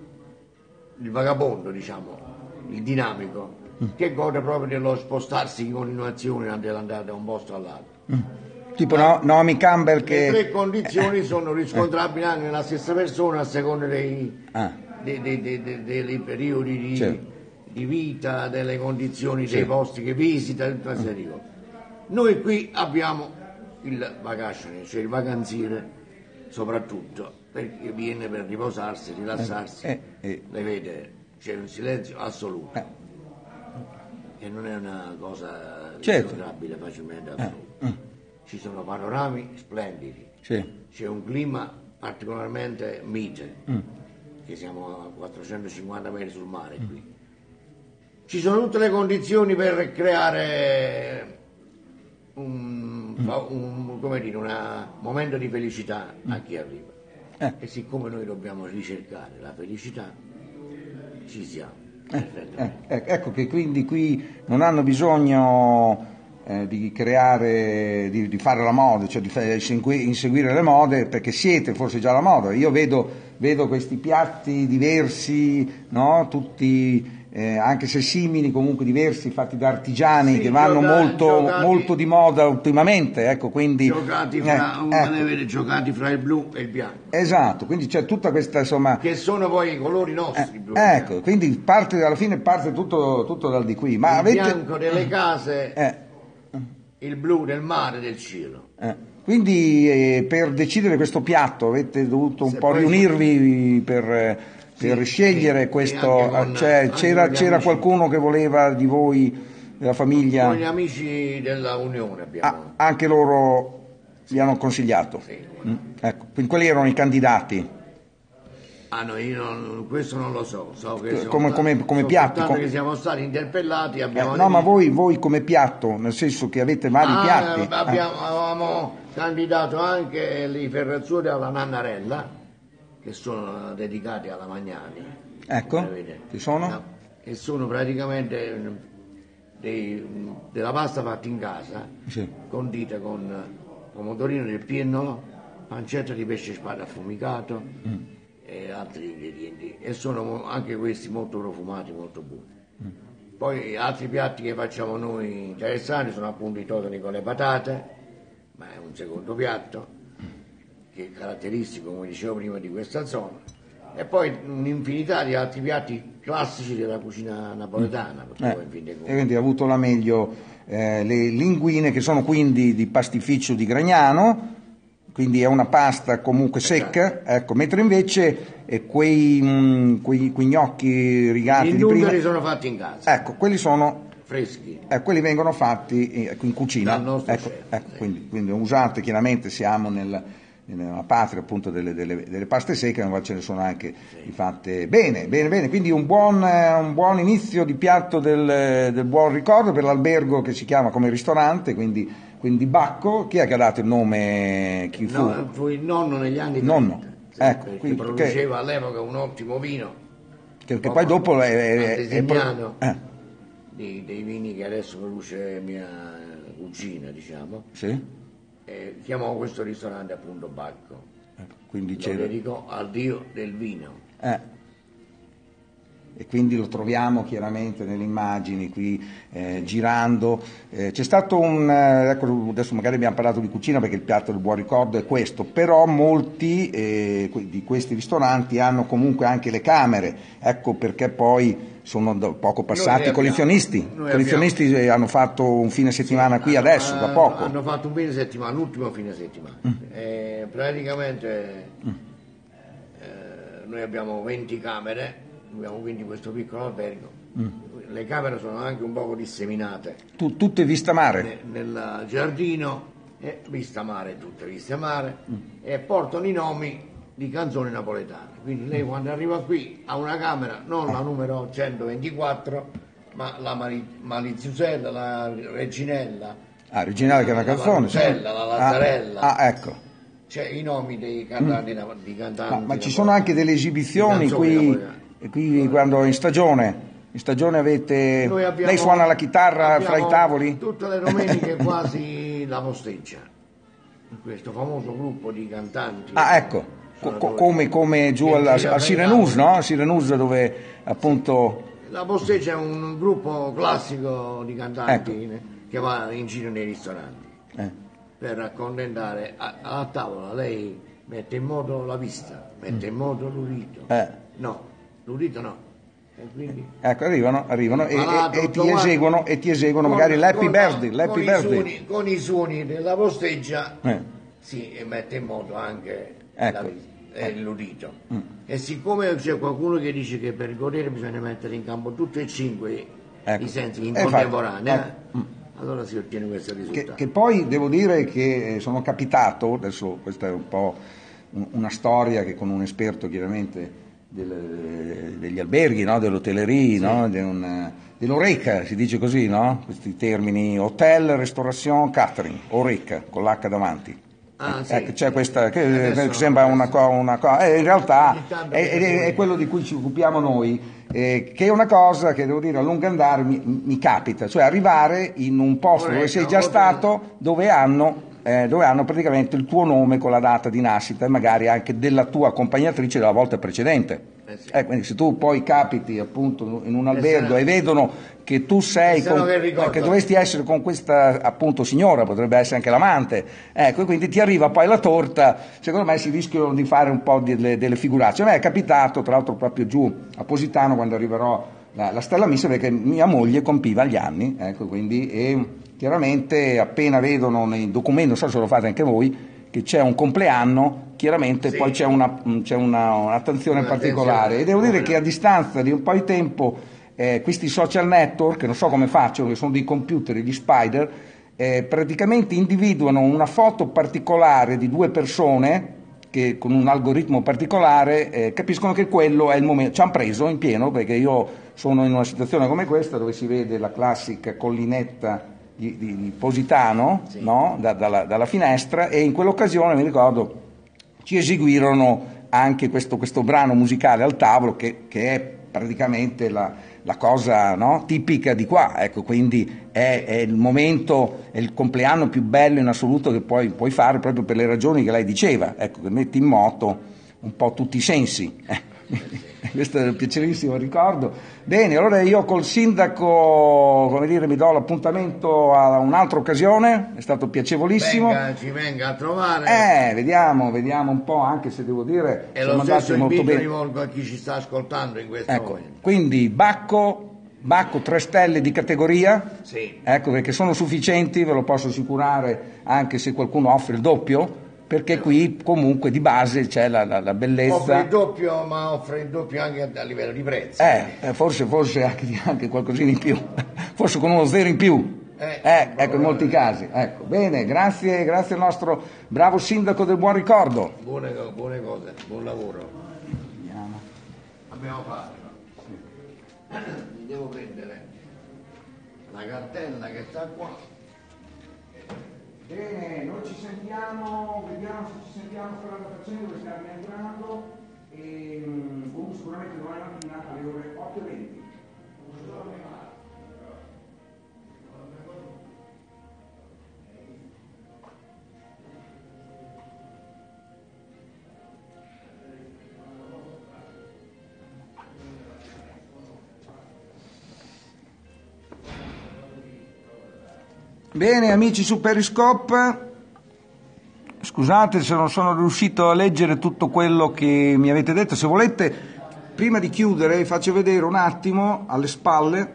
il vagabondo, diciamo, il dinamico, che gode proprio dello spostarsi in continuazione dell'andare da un posto all'altro. Tipo Naomi Campbell che... Le tre condizioni sono riscontrabili anche nella stessa persona a seconda dei periodi di vita, delle condizioni dei posti che visita, tutta una serie di cose. Noi qui abbiamo il vacation, cioè il vacanziere soprattutto, perché viene per riposarsi, rilassarsi, le vede, c'è un silenzio assoluto, che non è una cosa riscontrabile facilmente assoluta. Ci sono panorami splendidi, c'è un clima particolarmente mite, che siamo a 450 metri sul mare qui. Ci sono tutte le condizioni per creare come dire, un momento di felicità a chi arriva. E siccome noi dobbiamo ricercare la felicità, ci siamo. Ecco che quindi qui non hanno bisogno di creare, di fare la moda, cioè di inseguire le mode, perché siete forse già la moda. Io vedo questi piatti diversi, no? Tutti anche se simili, comunque diversi, fatti da artigiani, che vanno molto di moda ultimamente, ecco, quindi giocati fra il blu e il bianco. Esatto, quindi c'è tutta questa, insomma, che sono poi i colori nostri, blu ecco, quindi alla fine parte tutto dal di qui. Ma il bianco delle case, il blu del mare, del cielo. Quindi per decidere questo piatto avete dovuto un po' riunirvi per scegliere questo, c'era qualcuno che voleva di voi, della famiglia? Con gli amici della Unione abbiamo. Anche loro vi hanno consigliato? Sì. Ecco, quindi quelli erano i candidati? No, io questo non lo so che come piatto? Che siamo stati interpellati, abbiamo no, ma voi come piatto, nel senso che avete vari piatti? Avevamo candidato anche i ferrazzuri alla Nannarella, che sono dedicati alla Magnani. Ecco, ci sono? No, che sono praticamente della pasta fatta in casa, condita con pomodorino del piennolo, pancetta di pesce spada affumicato e altri ingredienti, e sono anche questi molto profumati, molto buoni. Poi altri piatti che facciamo noi interessanti sono appunto i totani con le patate, ma è un secondo piatto che è caratteristico, come dicevo prima, di questa zona, e poi un'infinità di altri piatti classici della cucina napoletana. E quindi ha avuto la meglio le linguine, che sono quindi di pastificio di Gragnano, quindi è una pasta comunque secca, ecco, mentre invece quei gnocchi rigati di prima sono fatti in casa. Ecco, quelli sono freschi. Quelli vengono fatti in cucina. Dal nostro chef, quindi usate, chiaramente siamo nella patria appunto delle paste secche, ma ce ne sono anche fatte bene, quindi un buon inizio di piatto del buon ricordo per l'albergo che si chiama come ristorante, quindi Bacco. Chi è che ha dato il nome? Chi fu? No, fu il nonno negli anni 30. Nonno. Ecco, quindi produceva all'epoca un ottimo vino che poi dopo è dei vini che adesso produce mia cugina, diciamo. Sì. Chiamò questo ristorante appunto Bacco, quindi lo dedicò al dio del vino. E quindi lo troviamo chiaramente nelle immagini qui girando. C'è stato ecco, adesso magari abbiamo parlato di cucina perché il piatto del buon ricordo è questo, però molti di questi ristoranti hanno comunque anche le camere, ecco perché poi sono da poco passati i collezionisti. I collezionisti hanno fatto un fine settimana qui adesso, da poco. Hanno fatto un fine settimana, l'ultimo fine settimana. Praticamente noi abbiamo 20 camere, abbiamo quindi questo piccolo albergo. Le camere sono anche un poco disseminate. Tutte vista mare? Nel giardino, vista mare, tutte viste mare, e portano i nomi di canzoni napoletane. Quindi lei quando arriva qui ha una camera, non la numero 124, ma la Maliziusella, la Reginella. Reginella che è una canzone. La Lazzarella. Ecco. C'è i nomi dei cantanti. Ma ci sono anche delle esibizioni qui quando in stagione avete. Lei suona la chitarra fra i tavoli? Tutte le domeniche quasi la posteggia. Questo famoso gruppo di cantanti. Ecco. Come giù al Sirenus, no? Al Sirenus dove appunto. La posteggia è un gruppo classico di cantanti che va in giro nei ristoranti per accontentare a tavola. Lei mette in moto la vista, mette in moto l'udito. No, l'udito no. E quindi arrivano e ti eseguono magari l'Happy Birthday. Con i suoni della posteggia si mette in moto anche la vista. L'udito. E siccome c'è qualcuno che dice che per godere bisogna mettere in campo tutti e 5 i sensi in contemporanea, allora si ottiene questo risultato. Che poi devo dire che sono capitato, adesso questa è un po' una storia che con un esperto chiaramente degli alberghi, no? Dell'hotellerie, no? dell'Oreca, si dice così, no? Questi termini, hotel, restauration, catering, Oreca, con l'H davanti. Sì. Ecco, c'è questa che sembra una cosa, in realtà è quello di cui ci occupiamo noi, che è una cosa che devo dire a lungo andare mi capita, cioè arrivare in un posto dove sei già stato, dove hanno praticamente il tuo nome con la data di nascita e magari anche della tua accompagnatrice della volta precedente. Sì. Quindi se tu poi capiti appunto in un albergo e vedono che tu sei che dovresti essere con questa appunto signora, potrebbe essere anche l'amante, ecco, quindi ti arriva poi la torta, secondo me si rischiano di fare un po' delle figuracce. A me è capitato tra l'altro proprio giù a Positano quando arriverò la Stella Missa, perché mia moglie compiva gli anni, ecco, quindi e chiaramente appena vedono nei documenti, non so se lo fate anche voi, che c'è un compleanno, chiaramente sì. Poi c'è un'attenzione particolare, e devo dire che a distanza di un po' di tempo questi social network, che non so come facciano, che sono dei computer, gli spider, praticamente individuano una foto particolare di due persone che con un algoritmo particolare capiscono che quello è il momento. Ci hanno preso in pieno, perché io sono in una situazione come questa dove si vede la classica collinetta di Positano, sì. No? Dalla finestra, e in quell'occasione mi ricordo ci eseguirono anche questo brano musicale al tavolo che è praticamente la cosa, no? Tipica di qua, ecco, quindi è il momento, è il compleanno più bello in assoluto che puoi fare, proprio per le ragioni che lei diceva, ecco, che metti in moto un po' tutti i sensi. Questo è un piacerissimo ricordo. Bene, allora io col sindaco, come dire, mi do l'appuntamento a un'altra occasione, è stato piacevolissimo. Ci venga a trovare. Vediamo un po', anche se devo dire e lo stesso invito rivolgo a chi ci sta ascoltando in questo momento. Quindi Bacco 3 stelle di categoria, sì. Ecco, perché sono sufficienti, ve lo posso assicurare, anche se qualcuno offre il doppio, perché qui comunque di base c'è la bellezza. Offre il doppio, ma offre il doppio anche a livello di prezzo. Forse anche qualcosina in più, forse con uno zero in più. Ecco, in molti casi. Ecco, bene, grazie al nostro bravo sindaco del buon ricordo. Buone cose, buon lavoro. Andiamo. Abbiamo fatto. Mi devo prendere la cartella che sta qua. Bene, noi ci sentiamo, vediamo se ci sentiamo strada facendo, dove stiamo entrando, e comunque sicuramente domani mattina alle ore 8:20. Bene, amici su Periscope, scusate se non sono riuscito a leggere tutto quello che mi avete detto. Se volete, prima di chiudere, vi faccio vedere un attimo alle spalle,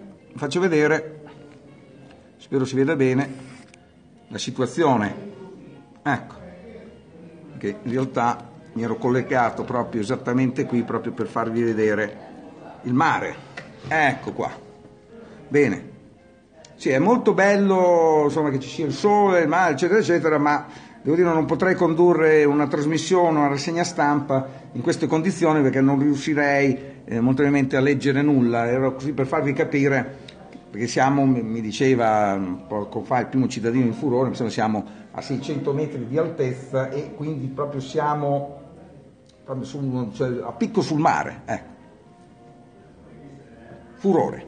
spero si veda bene, la situazione. Ecco, che in realtà mi ero collegato proprio esattamente qui, proprio per farvi vedere il mare. Ecco qua. Bene. Sì, è molto bello, insomma, che ci sia il sole, il mare, eccetera, eccetera, ma devo dire non potrei condurre una trasmissione, una rassegna stampa in queste condizioni, perché non riuscirei molto probabilmente a leggere nulla. Ero così per farvi capire, perché siamo, mi diceva poco fa il primo cittadino in furore, siamo a 600 metri di altezza e quindi proprio siamo proprio a picco sul mare, ecco. Furore.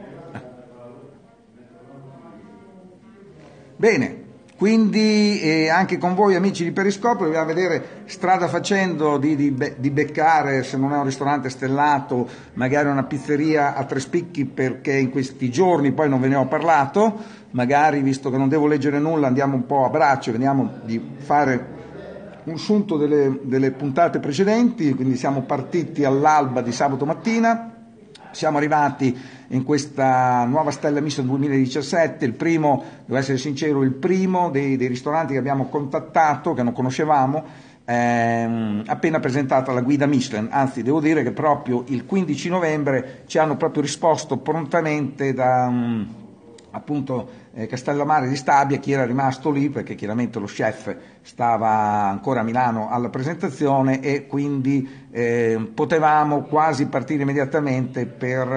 Bene, quindi anche con voi amici di Periscopo dobbiamo vedere strada facendo di beccare, se non è un ristorante stellato, magari una pizzeria a 3 spicchi, perché in questi giorni poi non ve ne ho parlato, magari visto che non devo leggere nulla andiamo un po' a braccio, vediamo di fare un sunto delle puntate precedenti, quindi siamo partiti all'alba di sabato mattina. Siamo arrivati in questa nuova Stella Missa 2017, il primo, devo essere sincero, il primo dei ristoranti che abbiamo contattato, che non conoscevamo, appena presentata la guida Michelin. Anzi, devo dire che proprio il 15 novembre ci hanno proprio risposto prontamente da appunto Castellammare di Stabia, chi era rimasto lì, perché chiaramente lo chef stava ancora a Milano alla presentazione, e quindi potevamo quasi partire immediatamente per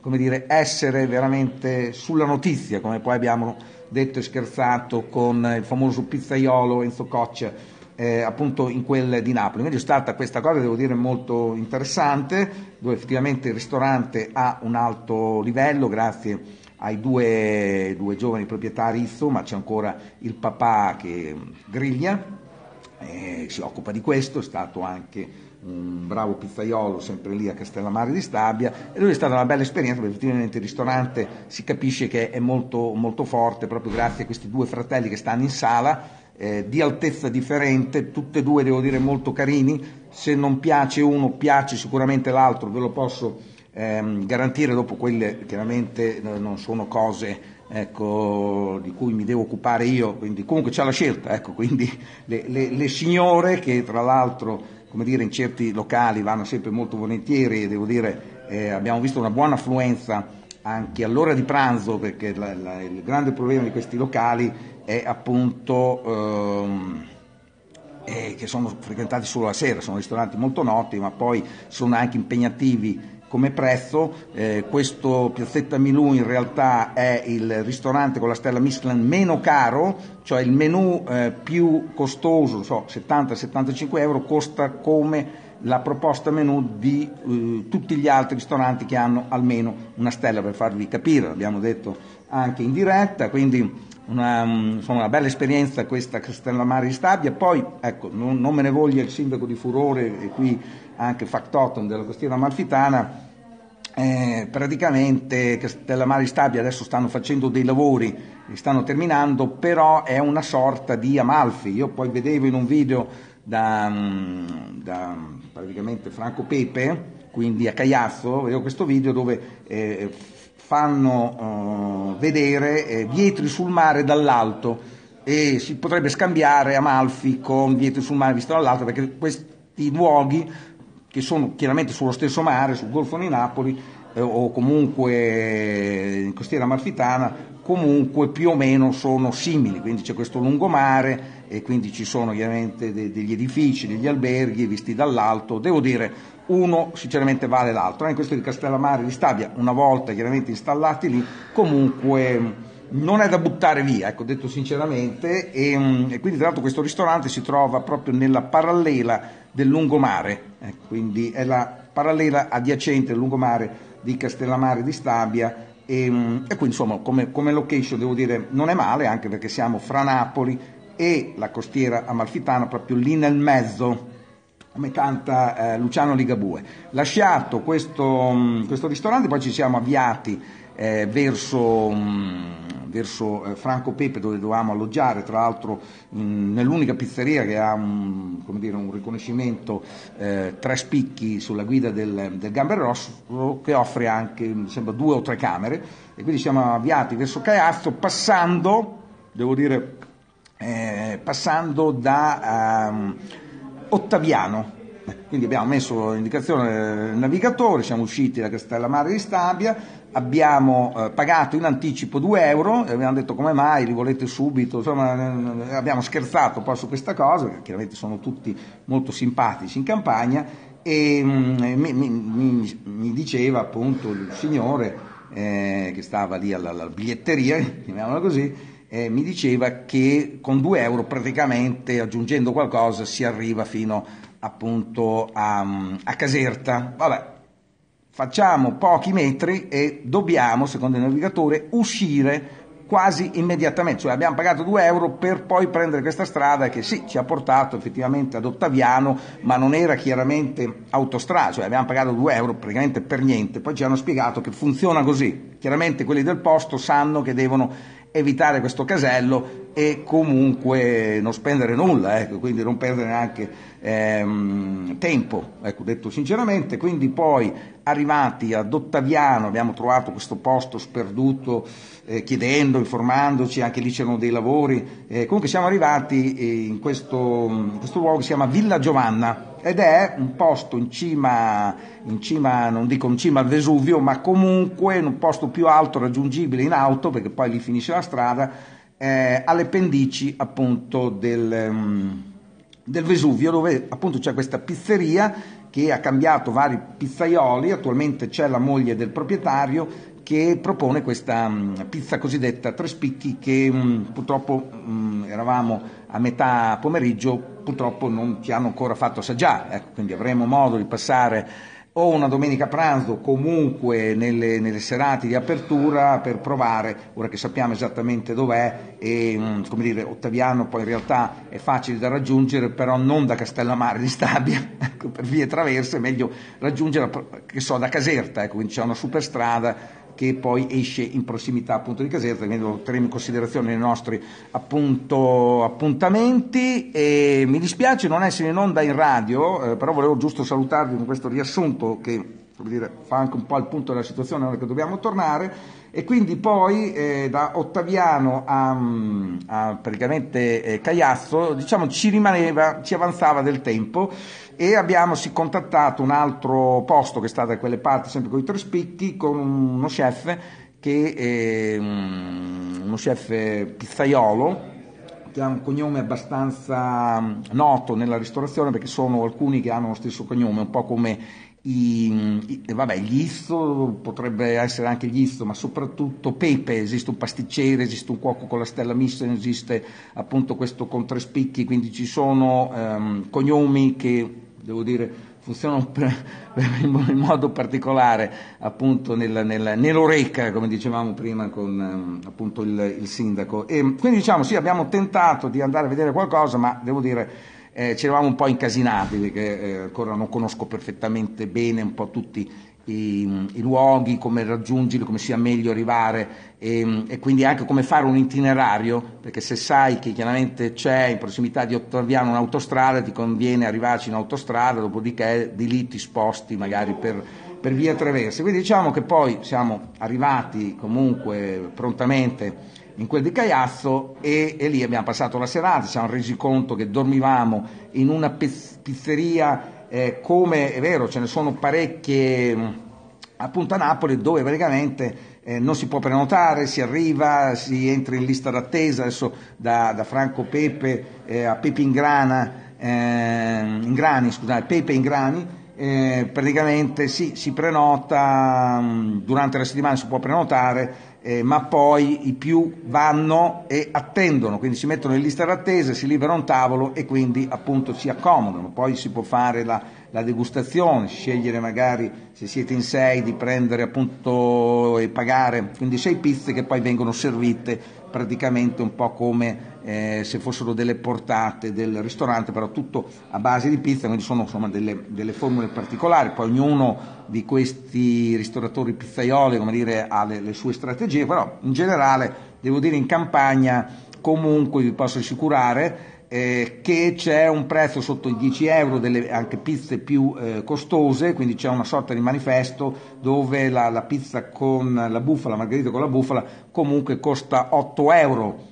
come dire, essere veramente sulla notizia, come poi abbiamo detto e scherzato con il famoso pizzaiolo Enzo Coccia, appunto in quel di Napoli. Quindi è stata questa cosa, devo dire, molto interessante, dove effettivamente il ristorante ha un alto livello grazie ai due giovani proprietari Izzo, ma c'è ancora il papà che griglia, si occupa di questo, è stato anche un bravo pizzaiolo sempre lì a Castellammare di Stabia, e lui è stata una bella esperienza perché effettivamente il ristorante si capisce che è molto, molto forte proprio grazie a questi due fratelli che stanno in sala, di altezza differente, tutte e due devo dire molto carini. Se non piace uno piace sicuramente l'altro, ve lo posso garantire. Dopo quelle chiaramente non sono cose, ecco, di cui mi devo occupare io, quindi comunque c'è la scelta, ecco, quindi le signore che tra l'altro, come dire, in certi locali vanno sempre molto volentieri, e devo dire abbiamo visto una buona affluenza anche all'ora di pranzo, perché il grande problema di questi locali è appunto che sono frequentati solo la sera, sono ristoranti molto noti, ma poi sono anche impegnativi come prezzo. Questo Piazzetta Milù in realtà è il ristorante con la stella Michelin meno caro, cioè il menù più costoso, 70-75 euro, costa come la proposta menù di tutti gli altri ristoranti che hanno almeno una stella, per farvi capire, l'abbiamo detto anche in diretta, quindi una bella esperienza questa Castellammare di Stabia. Poi ecco, non me ne voglia il sindaco di Furore e qui anche factotum della costiera amalfitana, praticamente Castellammare di Stabia adesso stanno facendo dei lavori, li stanno terminando, però è una sorta di Amalfi. Io poi vedevo in un video da praticamente Franco Pepe, quindi a Caiazzo, vedevo questo video dove fanno vedere Vietri sul mare dall'alto, e si potrebbe scambiare Amalfi con Vietri sul mare visto dall'alto, perché questi luoghi che sono chiaramente sullo stesso mare, sul Golfo di Napoli o comunque in costiera amalfitana, comunque più o meno sono simili, quindi c'è questo lungomare e quindi ci sono chiaramente degli edifici, degli alberghi visti dall'alto. Devo dire, uno sinceramente vale l'altro, in questo di Castellammare di Stabia, una volta chiaramente installati lì, comunque non è da buttare via, ecco, detto sinceramente, e quindi tra l'altro questo ristorante si trova proprio nella parallela del lungomare, quindi è la parallela adiacente al lungomare di Castellammare di Stabia, e quindi insomma come location devo dire non è male, anche perché siamo fra Napoli e la costiera amalfitana, proprio lì nel mezzo, come canta Luciano Ligabue. Lasciato questo ristorante, poi ci siamo avviati verso Franco Pepe, dove dovevamo alloggiare, tra l'altro nell'unica pizzeria che ha un riconoscimento 3 spicchi sulla guida del Gamber Rosso, che offre anche, mi sembra, 2 o 3 camere, e quindi siamo avviati verso Caiazzo, passando da Ottaviano. Quindi abbiamo messo l'indicazione del navigatore, siamo usciti da Castellammare di Stabia, abbiamo pagato in anticipo 2 euro e abbiamo detto: come mai li volete subito? Insomma, abbiamo scherzato un po' su questa cosa, perché chiaramente sono tutti molto simpatici in campagna, e mi diceva appunto il signore che stava lì alla biglietteria, chiamiamola così, mi diceva che con 2 euro praticamente, aggiungendo qualcosa, si arriva fino appunto a Caserta. Vabbè, facciamo pochi metri e dobbiamo, secondo il navigatore, uscire quasi immediatamente, cioè abbiamo pagato 2 euro per poi prendere questa strada che sì, ci ha portato effettivamente ad Ottaviano, ma non era chiaramente autostrada, cioè abbiamo pagato 2 euro praticamente per niente. Poi ci hanno spiegato che funziona così, chiaramente quelli del posto sanno che devono evitare questo casello e comunque non spendere nulla, ecco, quindi non perdere neanche tempo, ecco, detto sinceramente. Quindi poi arrivati ad Ottaviano abbiamo trovato questo posto sperduto, chiedendo, informandoci, anche lì c'erano dei lavori, comunque siamo arrivati in questo luogo che si chiama Villa Giovanna, ed è un posto in cima, non dico in cima al Vesuvio, ma comunque in un posto più alto, raggiungibile in auto, perché poi lì finisce la strada, alle pendici appunto del Vesuvio, dove appunto c'è questa pizzeria che ha cambiato vari pizzaioli. Attualmente c'è la moglie del proprietario che propone questa pizza cosiddetta tre spicchi che purtroppo eravamo a metà pomeriggio, purtroppo non ci hanno ancora fatto assaggiare, ecco, quindi avremo modo di passare o una domenica pranzo, comunque nelle serate di apertura, per provare, ora che sappiamo esattamente dov'è. E come dire, Ottaviano poi in realtà è facile da raggiungere, però non da Castellammare di Stabia, ecco, per vie traverse è meglio raggiungerla, che so, da Caserta, ecco, quindi c'è una superstrada che poi esce in prossimità appunto di Caserta, quindi lo terremo in considerazione nei nostri appuntamenti. E mi dispiace non essere in onda in radio, però volevo giusto salutarvi con questo riassunto che, come dire, fa anche un po' il punto della situazione ora che dobbiamo tornare. E quindi poi da Ottaviano a praticamente Caiazzo, diciamo, ci avanzava del tempo, e abbiamo contattato un altro posto che sta da quelle parti, sempre con i tre spicchi, con uno chef uno chef pizzaiolo che ha un cognome abbastanza noto nella ristorazione, perché sono alcuni che hanno lo stesso cognome, un po' come gli Isto, potrebbe essere anche gli Isto, ma soprattutto Pepe. Esiste un pasticcere, esiste un cuoco con la stella Michelin, esiste appunto questo con tre spicchi, quindi ci sono cognomi che, devo dire, funzionano in modo particolare appunto nell'oreca, come dicevamo prima con appunto il sindaco. E quindi diciamo sì, abbiamo tentato di andare a vedere qualcosa, ma devo dire ci eravamo un po' incasinati, perché ancora non conosco perfettamente bene un po' tutti i luoghi, come raggiungerli, come sia meglio arrivare, e quindi anche come fare un itinerario, perché se sai che chiaramente c'è in prossimità di Ottaviano un'autostrada, ti conviene arrivarci in autostrada, dopodiché di lì ti sposti magari per via traverse. Quindi diciamo che poi siamo arrivati comunque prontamente in quel di Caiazzo, e lì abbiamo passato la serata. Ci siamo resi conto che dormivamo in una pizzeria, come è vero, ce ne sono parecchie appunto a Napoli, dove praticamente non si può prenotare, si arriva, si entra in lista d'attesa. Adesso da Franco Pepe a Pepe Ingrani, Pepe Ingrani, praticamente si prenota, durante la settimana si può prenotare, ma poi i più vanno e attendono, quindi si mettono in lista d'attesa, si libera un tavolo e quindi appunto si accomodano. Poi si può fare la degustazione, scegliere magari, se siete in 6, di prendere appunto e pagare, quindi 6 pizze che poi vengono servite praticamente un po' come se fossero delle portate del ristorante, però tutto a base di pizza, quindi sono insomma delle formule particolari. Poi ognuno di questi ristoratori pizzaioli, come dire, ha le sue strategie, però in generale devo dire in campagna comunque vi posso assicurare che c'è un prezzo sotto i 10 euro delle anche pizze più costose, quindi c'è una sorta di manifesto dove la pizza con la bufala, margherita con la bufala, comunque costa 8 euro,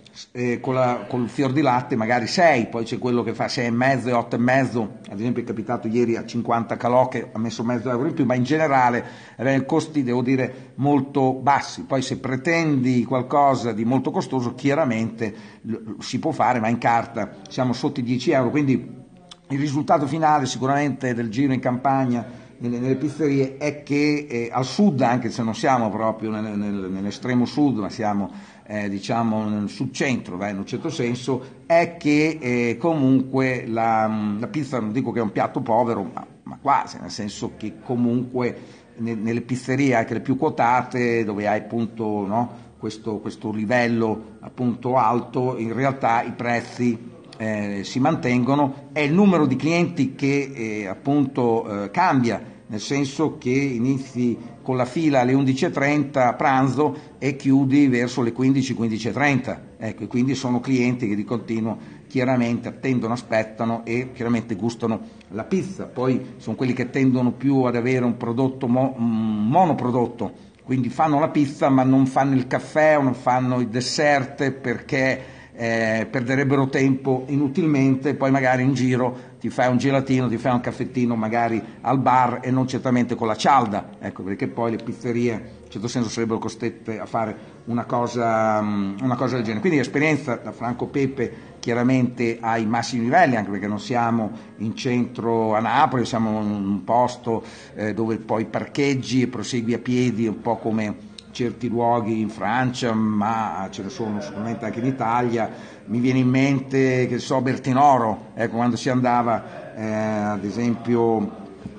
col fior di latte magari 6, poi c'è quello che fa 6,5 e 8,5, ad esempio è capitato ieri a 50 calò che ha messo mezzo euro in più, ma in generale costi, devo dire, molto bassi. Poi se pretendi qualcosa di molto costoso, chiaramente si può fare, ma in carta siamo sotto i 10 euro, quindi il risultato finale sicuramente del giro in campagna nelle pizzerie è che al sud, anche se non siamo proprio nell'estremo sud, ma siamo diciamo nel sud-centro, in un certo senso, è che comunque la pizza, non dico che è un piatto povero, ma quasi, nel senso che comunque nelle pizzerie anche le più quotate, dove hai appunto questo livello appunto alto, in realtà i prezzi si mantengono. È il numero di clienti che appunto cambia, nel senso che inizi con la fila alle 11:30 a pranzo e chiudi verso le 15:30, ecco, e quindi sono clienti che di continuo chiaramente attendono, aspettano e chiaramente gustano la pizza. Poi sono quelli che tendono più ad avere un prodotto monoprodotto, quindi fanno la pizza ma non fanno il caffè o non fanno i dessert, perché perderebbero tempo inutilmente, poi magari in giro ti fai un gelatino, ti fai un caffettino magari al bar e non certamente con la cialda, ecco, perché poi le pizzerie in certo senso sarebbero costrette a fare una cosa del genere. Quindi esperienza da Franco Pepe chiaramente ai massimi livelli, anche perché non siamo in centro a Napoli, siamo in un posto dove poi parcheggi e prosegui a piedi, un po' come certi luoghi in Francia, ma ce ne sono sicuramente anche in Italia. Mi viene in mente, che so, Bertinoro, ecco, quando si andava ad esempio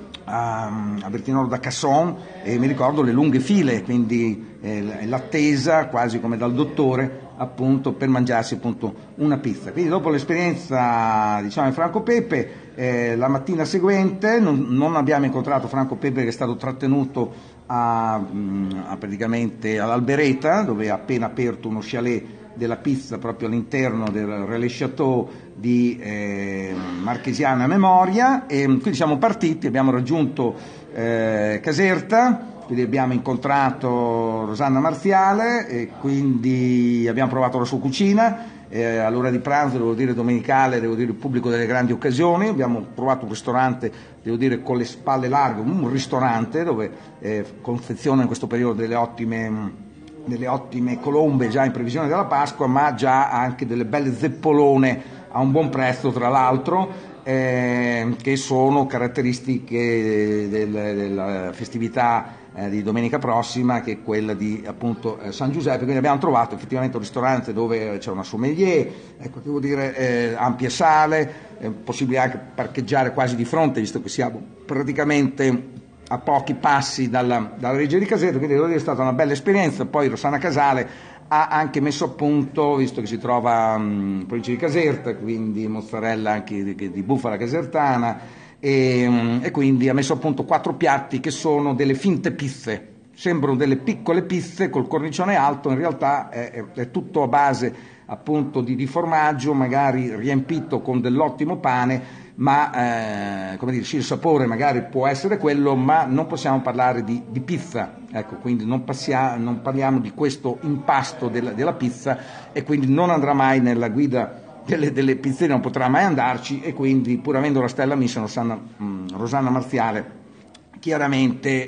a Bertinoro da Casson, e mi ricordo le lunghe file, quindi l'attesa quasi come dal dottore, appunto, per mangiarsi appunto una pizza. Quindi dopo l'esperienza, diciamo, di Franco Pepe, la mattina seguente non abbiamo incontrato Franco Pepe, che è stato trattenuto praticamente all'Albereta, dove è appena aperto uno chalet della pizza proprio all'interno del Relais Château di Marchesiana Memoria, e quindi siamo partiti, abbiamo raggiunto Caserta, quindi abbiamo incontrato Rosanna Marziale e quindi abbiamo provato la sua cucina. All'ora di pranzo, devo dire domenicale, devo dire il pubblico delle grandi occasioni, abbiamo provato un ristorante, devo dire con le spalle larghe, un ristorante dove confeziona in questo periodo delle ottime colombe già in previsione della Pasqua, ma già anche delle belle zeppolone a un buon prezzo, tra l'altro, che sono caratteristiche della festività di domenica prossima, che è quella di appunto San Giuseppe. Quindi abbiamo trovato effettivamente un ristorante dove c'è una sommelier, ecco, devo dire ampie sale, possibile anche parcheggiare quasi di fronte, visto che siamo praticamente a pochi passi dalla Reggia di Caserta, quindi devo dire è stata una bella esperienza. Poi Rossana Casale ha anche messo a punto, visto che si trova in provincia di Caserta, quindi mozzarella anche di bufala casertana, e quindi ha messo a punto 4 piatti che sono delle finte pizze, sembrano delle piccole pizze col cornicione alto, in realtà è tutto a base appunto di formaggio, magari riempito con dell'ottimo pane, ma come dire, sì, il sapore magari può essere quello, ma non possiamo parlare di pizza, ecco, quindi non parliamo di questo impasto della pizza, e quindi non andrà mai nella guida delle pizzerie, non potrà mai andarci, e quindi pur avendo la stella Michelin, Rosanna Marziale chiaramente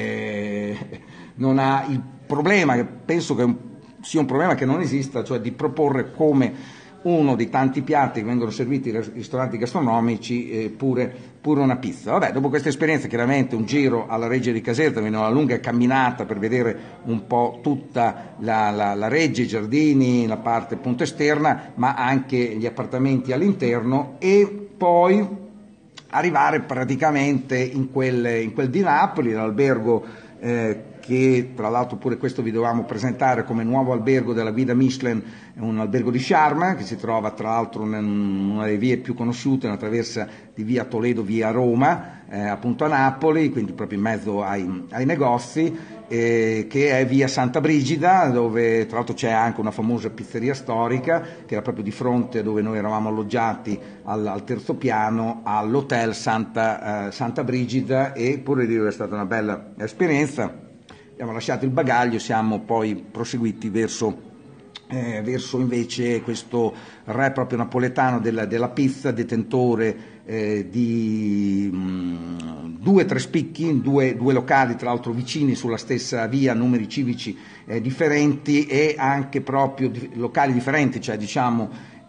non ha il problema, che penso che sia un problema che non esista, cioè di proporre come uno dei tanti piatti che vengono serviti ai ristoranti gastronomici pure una pizza. Vabbè, dopo questa esperienza, chiaramente un giro alla Reggia di Caserta, una lunga camminata per vedere un po' tutta la Reggia, i giardini, la parte appunto esterna, ma anche gli appartamenti all'interno, e poi arrivare praticamente in quel di Napoli, l'albergo che tra l'altro pure questo vi dovevamo presentare come nuovo albergo della guida Michelin, è un albergo di Charme che si trova tra l'altro in una delle vie più conosciute, una traversa di via Toledo, via Roma, appunto a Napoli, quindi proprio in mezzo ai negozi, che è via Santa Brigida, dove tra l'altro c'è anche una famosa pizzeria storica che era proprio di fronte dove noi eravamo alloggiati al terzo piano all'hotel Santa Brigida, e pure dire è stata una bella esperienza. Abbiamo lasciato il bagaglio, siamo poi proseguiti verso invece questo re proprio napoletano della pizza, detentore di 2 o 3 spicchi, due locali tra l'altro vicini sulla stessa via, numeri civici differenti, e anche proprio locali differenti, cioè diciamo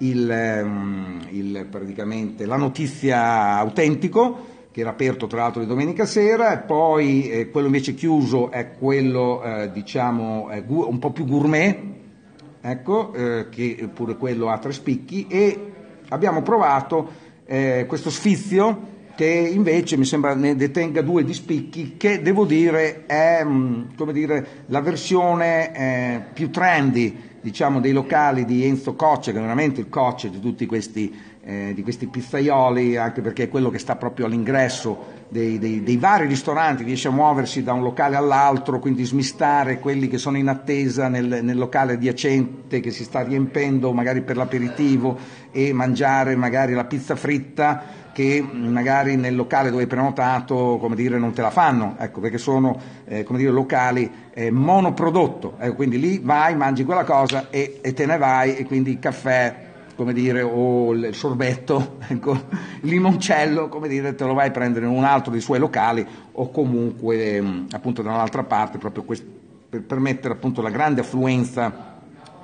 praticamente la Notizia Autentico, che era aperto tra l'altro di domenica sera, e poi quello invece chiuso è quello diciamo un po' più gourmet, ecco, che pure quello ha 3 spicchi, e abbiamo provato questo Sfizio, che invece mi sembra ne detenga 2 di spicchi, che devo dire è come dire la versione più trendy, diciamo, dei locali di Enzo Coccia, che è veramente il Coccia di tutti questi pizzaioli, anche perché è quello che sta proprio all'ingresso dei vari ristoranti, riesce a muoversi da un locale all'altro, quindi smistare quelli che sono in attesa nel locale adiacente che si sta riempendo magari per l'aperitivo, e mangiare magari la pizza fritta che magari nel locale dove hai prenotato, come dire, non te la fanno, ecco, perché sono come dire locali monoprodotto, quindi lì vai, mangi quella cosa e te ne vai, e quindi il caffè, come dire, o il sorbetto, ecco, il limoncello, come dire, te lo vai a prendere in un altro dei suoi locali, o comunque appunto da un'altra parte, proprio per permettere appunto la grande affluenza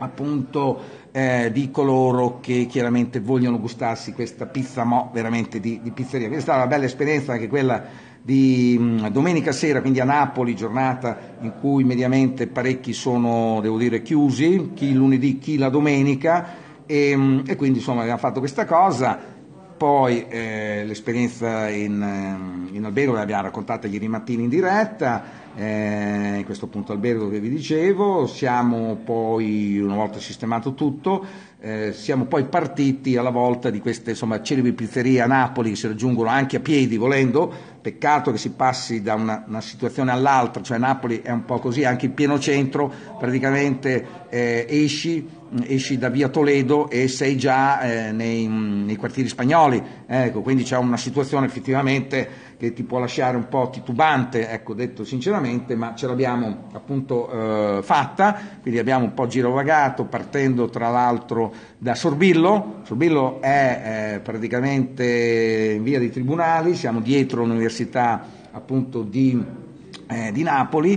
appunto di coloro che chiaramente vogliono gustarsi questa pizza veramente di pizzeria. Questa è stata una bella esperienza anche quella di domenica sera, quindi a Napoli, giornata in cui mediamente parecchi sono, devo dire, chiusi, chi il lunedì, chi la domenica, e quindi insomma abbiamo fatto questa cosa. Poi l'esperienza in albergo l'abbiamo raccontata ieri mattina in diretta, in questo punto albergo che vi dicevo. Siamo poi, una volta sistemato tutto, siamo poi partiti alla volta di queste celebri pizzerie a Napoli che si raggiungono anche a piedi volendo. Peccato che si passi da una situazione all'altra, cioè Napoli è un po' così, anche in pieno centro, praticamente esci da via Toledo e sei già nei quartieri spagnoli, ecco, quindi c'è una situazione effettivamente che ti può lasciare un po' titubante, ecco, detto sinceramente, ma ce l'abbiamo appunto fatta, quindi abbiamo un po' girovagato partendo tra l'altro da Sorbillo. Sorbillo è praticamente in via dei Tribunali, siamo dietro l'università appunto di Napoli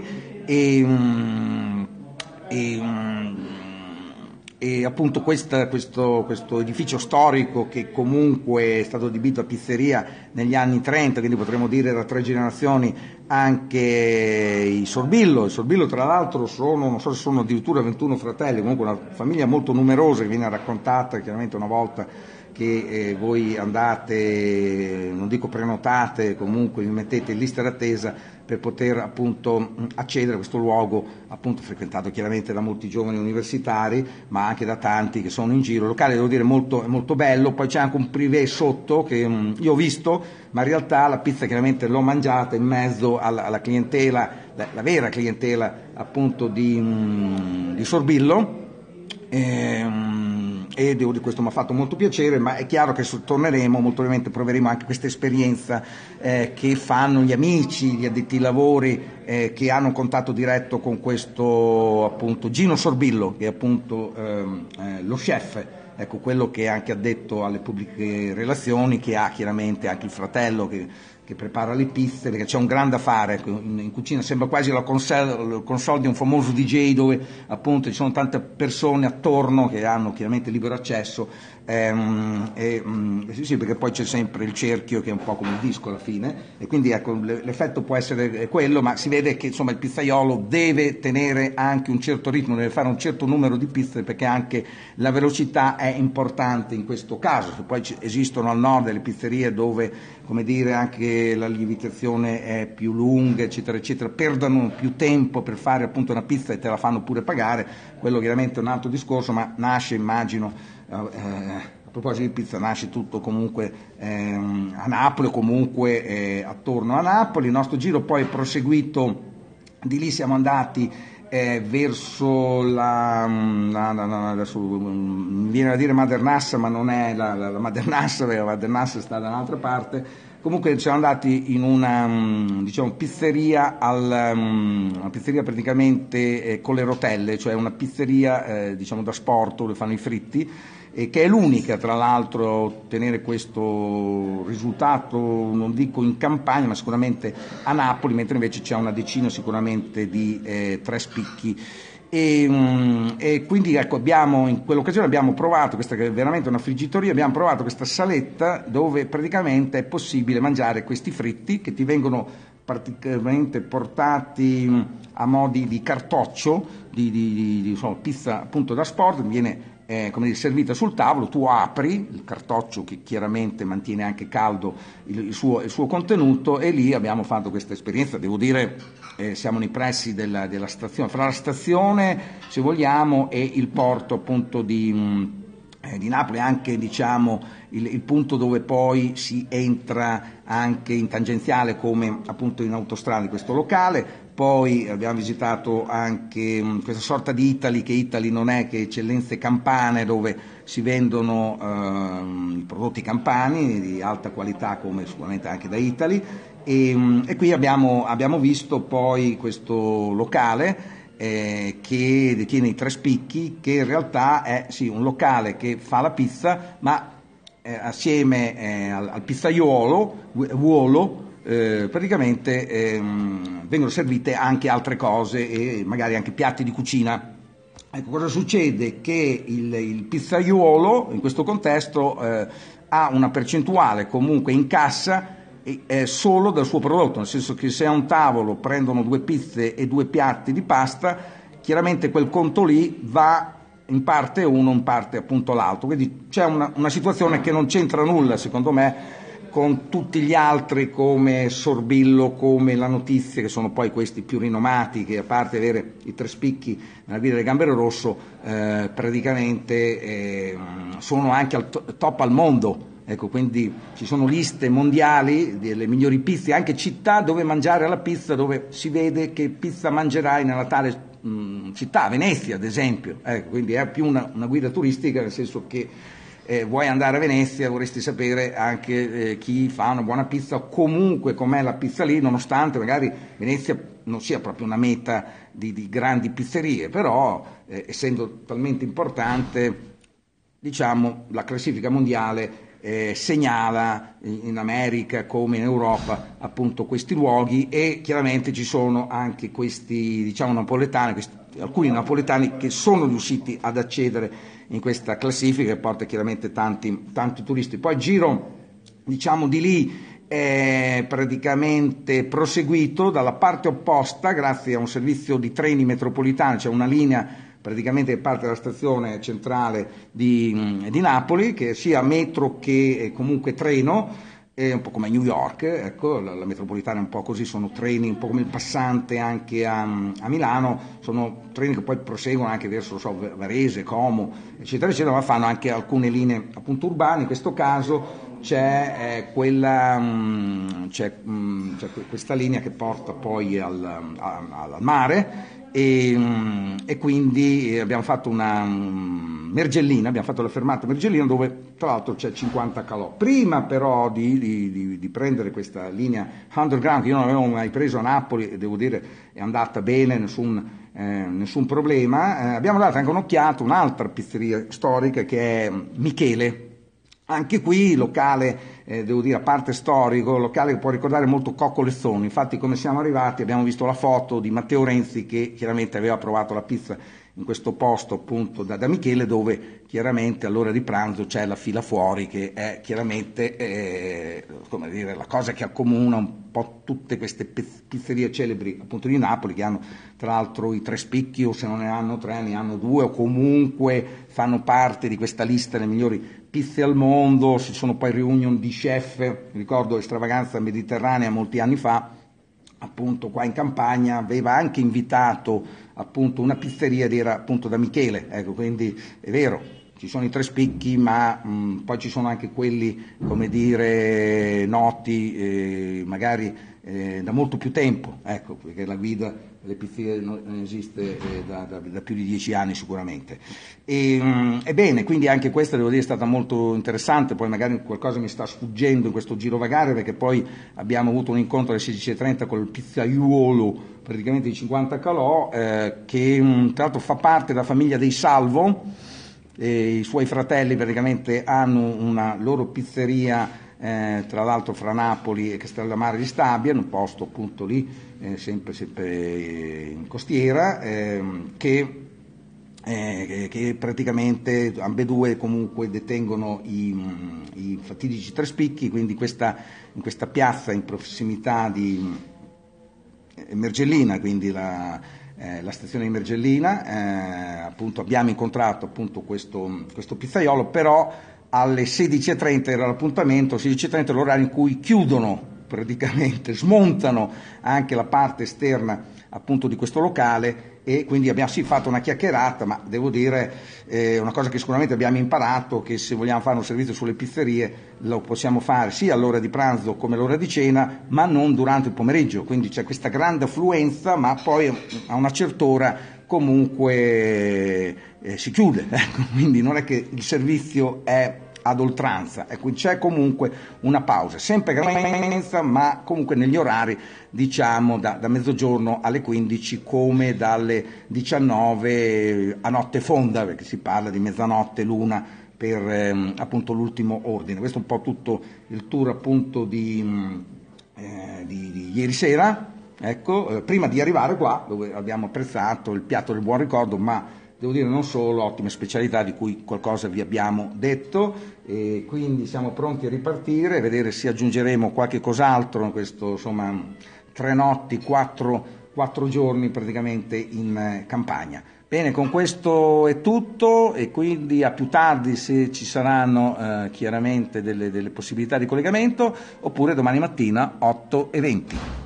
e appunto questo edificio storico, che comunque è stato adibito a pizzeria negli anni 30, quindi potremmo dire da 3 generazioni anche i Sorbillo. I Sorbillo tra l'altro non so se sono addirittura 21 fratelli, comunque una famiglia molto numerosa che viene raccontata chiaramente una volta che voi andate, non dico prenotate, comunque vi mettete in lista d'attesa per poter appunto accedere a questo luogo, appunto frequentato chiaramente da molti giovani universitari, ma anche da tanti che sono in giro. Il locale, devo dire, molto bello. Poi c'è anche un privé sotto che io ho visto, ma in realtà la pizza chiaramente l'ho mangiata in mezzo alla clientela, la vera clientela appunto di Sorbillo. E devo dire, questo mi ha fatto molto piacere, ma è chiaro che torneremo, molto probabilmente proveremo anche questa esperienza che fanno gli amici, gli addetti ai lavori che hanno un contatto diretto con questo appunto Gino Sorbillo, che è appunto lo chef, ecco, quello che è anche addetto alle pubbliche relazioni, che ha chiaramente anche il fratello che prepara le pizze, perché c'è un grande affare in cucina, sembra quasi la console di un famoso DJ dove appunto ci sono tante persone attorno che hanno chiaramente libero accesso, sì, perché poi c'è sempre il cerchio che è un po' come il disco alla fine, e quindi ecco, l'effetto può essere quello, ma si vede che insomma il pizzaiolo deve tenere anche un certo ritmo, deve fare un certo numero di pizze, perché anche la velocità è importante in questo caso. Poi esistono al nord delle pizzerie dove, come dire, anche la lievitazione è più lunga, eccetera eccetera, perdono più tempo per fare appunto una pizza e te la fanno pure pagare. Quello chiaramente è un altro discorso, ma nasce, immagino, a proposito di pizza, nasce tutto comunque a Napoli o comunque attorno a Napoli. Il nostro giro poi è proseguito, di lì siamo andati verso adesso mi viene da dire Madernassa, ma non è la Madernassa, perché la Madernassa sta da un'altra parte. Comunque siamo andati in una pizzeria, una pizzeria praticamente con le rotelle, cioè una pizzeria da sport dove fanno i fritti, che è l'unica tra l'altro a ottenere questo risultato, non dico in Campania ma sicuramente a Napoli, mentre invece c'è una decina sicuramente di 3 spicchi. E quindi ecco, in quell'occasione abbiamo provato, questa che è veramente una friggitoria, abbiamo provato questa saletta dove praticamente è possibile mangiare questi fritti che ti vengono praticamente portati a modi di cartoccio, insomma, pizza appunto da sport, viene come dire, servita sul tavolo, tu apri il cartoccio che chiaramente mantiene anche caldo il suo contenuto, e lì abbiamo fatto questa esperienza. Devo dire, siamo nei pressi della stazione, fra la stazione se vogliamo e il porto appunto di Napoli, anche il punto dove poi si entra anche in tangenziale come appunto in autostrada di questo locale. Poi abbiamo visitato anche questa sorta di Italy, che Italy non è che eccellenze campane, dove si vendono i prodotti campani di alta qualità, come sicuramente anche da Italy, e qui abbiamo visto poi questo locale che detiene i 3 spicchi, che in realtà è sì un locale che fa la pizza, ma assieme al pizzaiuolo praticamente vengono servite anche altre cose, e magari anche piatti di cucina Ecco, cosa succede? Che il pizzaiuolo in questo contesto ha una percentuale comunque in cassa solo del suo prodotto, nel senso che se a un tavolo prendono 2 pizze e 2 piatti di pasta, chiaramente quel conto lì va in parte uno, in parte appunto l'altro, quindi c'è una situazione che non c'entra nulla secondo me con tutti gli altri come Sorbillo, come La Notizia, che sono poi questi più rinomati, che a parte avere i 3 spicchi nella guida del Gambero Rosso, praticamente sono anche al top al mondo. Ecco, quindi ci sono liste mondiali delle migliori pizze, anche città dove mangiare la pizza, dove si vede che pizza mangerai nella tale città, Venezia ad esempio. Ecco, quindi è più una guida turistica, nel senso che vuoi andare a Venezia, vorresti sapere anche chi fa una buona pizza, comunque com'è la pizza lì, nonostante magari Venezia non sia proprio una meta di grandi pizzerie, però essendo talmente importante, diciamo, la classifica mondiale segnala in America come in Europa appunto questi luoghi, e chiaramente ci sono anche questi, diciamo, napoletani, alcuni napoletani che sono riusciti ad accedere in questa classifica, che porta chiaramente tanti turisti. Poi il giro, diciamo, di lì è praticamente proseguito dalla parte opposta grazie a un servizio di treni metropolitani, c'è una linea praticamente che parte dalla stazione centrale di Napoli, che sia metro che comunque treno, un po' come a New York, ecco, la metropolitana è un po' così, sono treni un po' come il passante anche a Milano, sono treni che poi proseguono anche verso Varese, Como, eccetera, eccetera, ma fanno anche alcune linee appunto urbane. In questo caso c'è questa linea che porta poi al mare, e quindi abbiamo fatto una Mergellina, abbiamo fatto la fermata Mergellina, dove tra l'altro c'è 50 calò. Prima però di prendere questa linea underground, che io non avevo mai preso a Napoli e devo dire è andata bene, nessun problema, abbiamo dato anche un'occhiata a un'altra pizzeria storica che è Michele. Anche qui locale, devo dire, a parte storico, locale che può ricordare molto Coccolezzoni. Infatti, come siamo arrivati, abbiamo visto la foto di Matteo Renzi, che chiaramente aveva provato la pizza in questo posto appunto da Michele, dove chiaramente all'ora di pranzo c'è la fila fuori, che è chiaramente come dire, la cosa che accomuna un po' tutte queste pizzerie celebri appunto di Napoli, che hanno tra l'altro i 3 spicchi, o se non ne hanno 3 ne hanno 2, o comunque fanno parte di questa lista delle migliori pizze al mondo. Ci sono poi reunion di chef, ricordo Extravaganza Mediterranea molti anni fa, appunto qua in Campania, aveva anche invitato appunto una pizzeria ed era appunto da Michele, ecco, quindi è vero, ci sono i 3 spicchi, ma poi ci sono anche quelli, come dire, noti magari da molto più tempo, ecco, perché la guida delle pizzerie non esiste da più di 10 anni sicuramente. Ebbene, quindi anche questa devo dire è stata molto interessante. Poi magari qualcosa mi sta sfuggendo in questo girovagare, perché poi abbiamo avuto un incontro alle 16:30 con il pizzaiuolo praticamente di 50 calò, che tra l'altro fa parte della famiglia dei Salvo, e i suoi fratelli praticamente hanno una loro pizzeria tra l'altro fra Napoli e Castellammare di Stabia, in un posto appunto lì sempre in costiera, che praticamente ambedue comunque detengono i fatidici 3 spicchi, quindi in questa piazza in prossimità di Mergellina, quindi la stazione di Mergellina, appunto abbiamo incontrato appunto questo pizzaiolo, però alle 16:30 era l'appuntamento, 16:30 è l'orario in cui chiudono praticamente, smontano anche la parte esterna appunto di questo locale, e quindi abbiamo sì fatto una chiacchierata, ma devo dire una cosa che sicuramente abbiamo imparato, che se vogliamo fare un servizio sulle pizzerie lo possiamo fare sia all'ora di pranzo come all'ora di cena, ma non durante il pomeriggio, quindi c'è questa grande affluenza, ma poi a una certa ora comunque si chiude, ecco, quindi non è che il servizio è ad oltranza, ecco, c'è comunque una pausa, sempre grande, ma comunque negli orari, diciamo da mezzogiorno alle 15, come dalle 19 a notte fonda, perché si parla di mezzanotte, l'una per appunto l'ultimo ordine. Questo è un po' tutto il tour appunto di ieri sera, ecco, prima di arrivare qua, dove abbiamo apprezzato il piatto del buon ricordo, ma devo dire non solo, ottime specialità di cui qualcosa vi abbiamo detto, e quindi siamo pronti a ripartire, vedere se aggiungeremo qualche cos'altro in questo, insomma, 3 notti, 4 giorni praticamente in campagna. Bene, con questo è tutto, e quindi a più tardi se ci saranno chiaramente delle possibilità di collegamento, oppure domani mattina 8:20.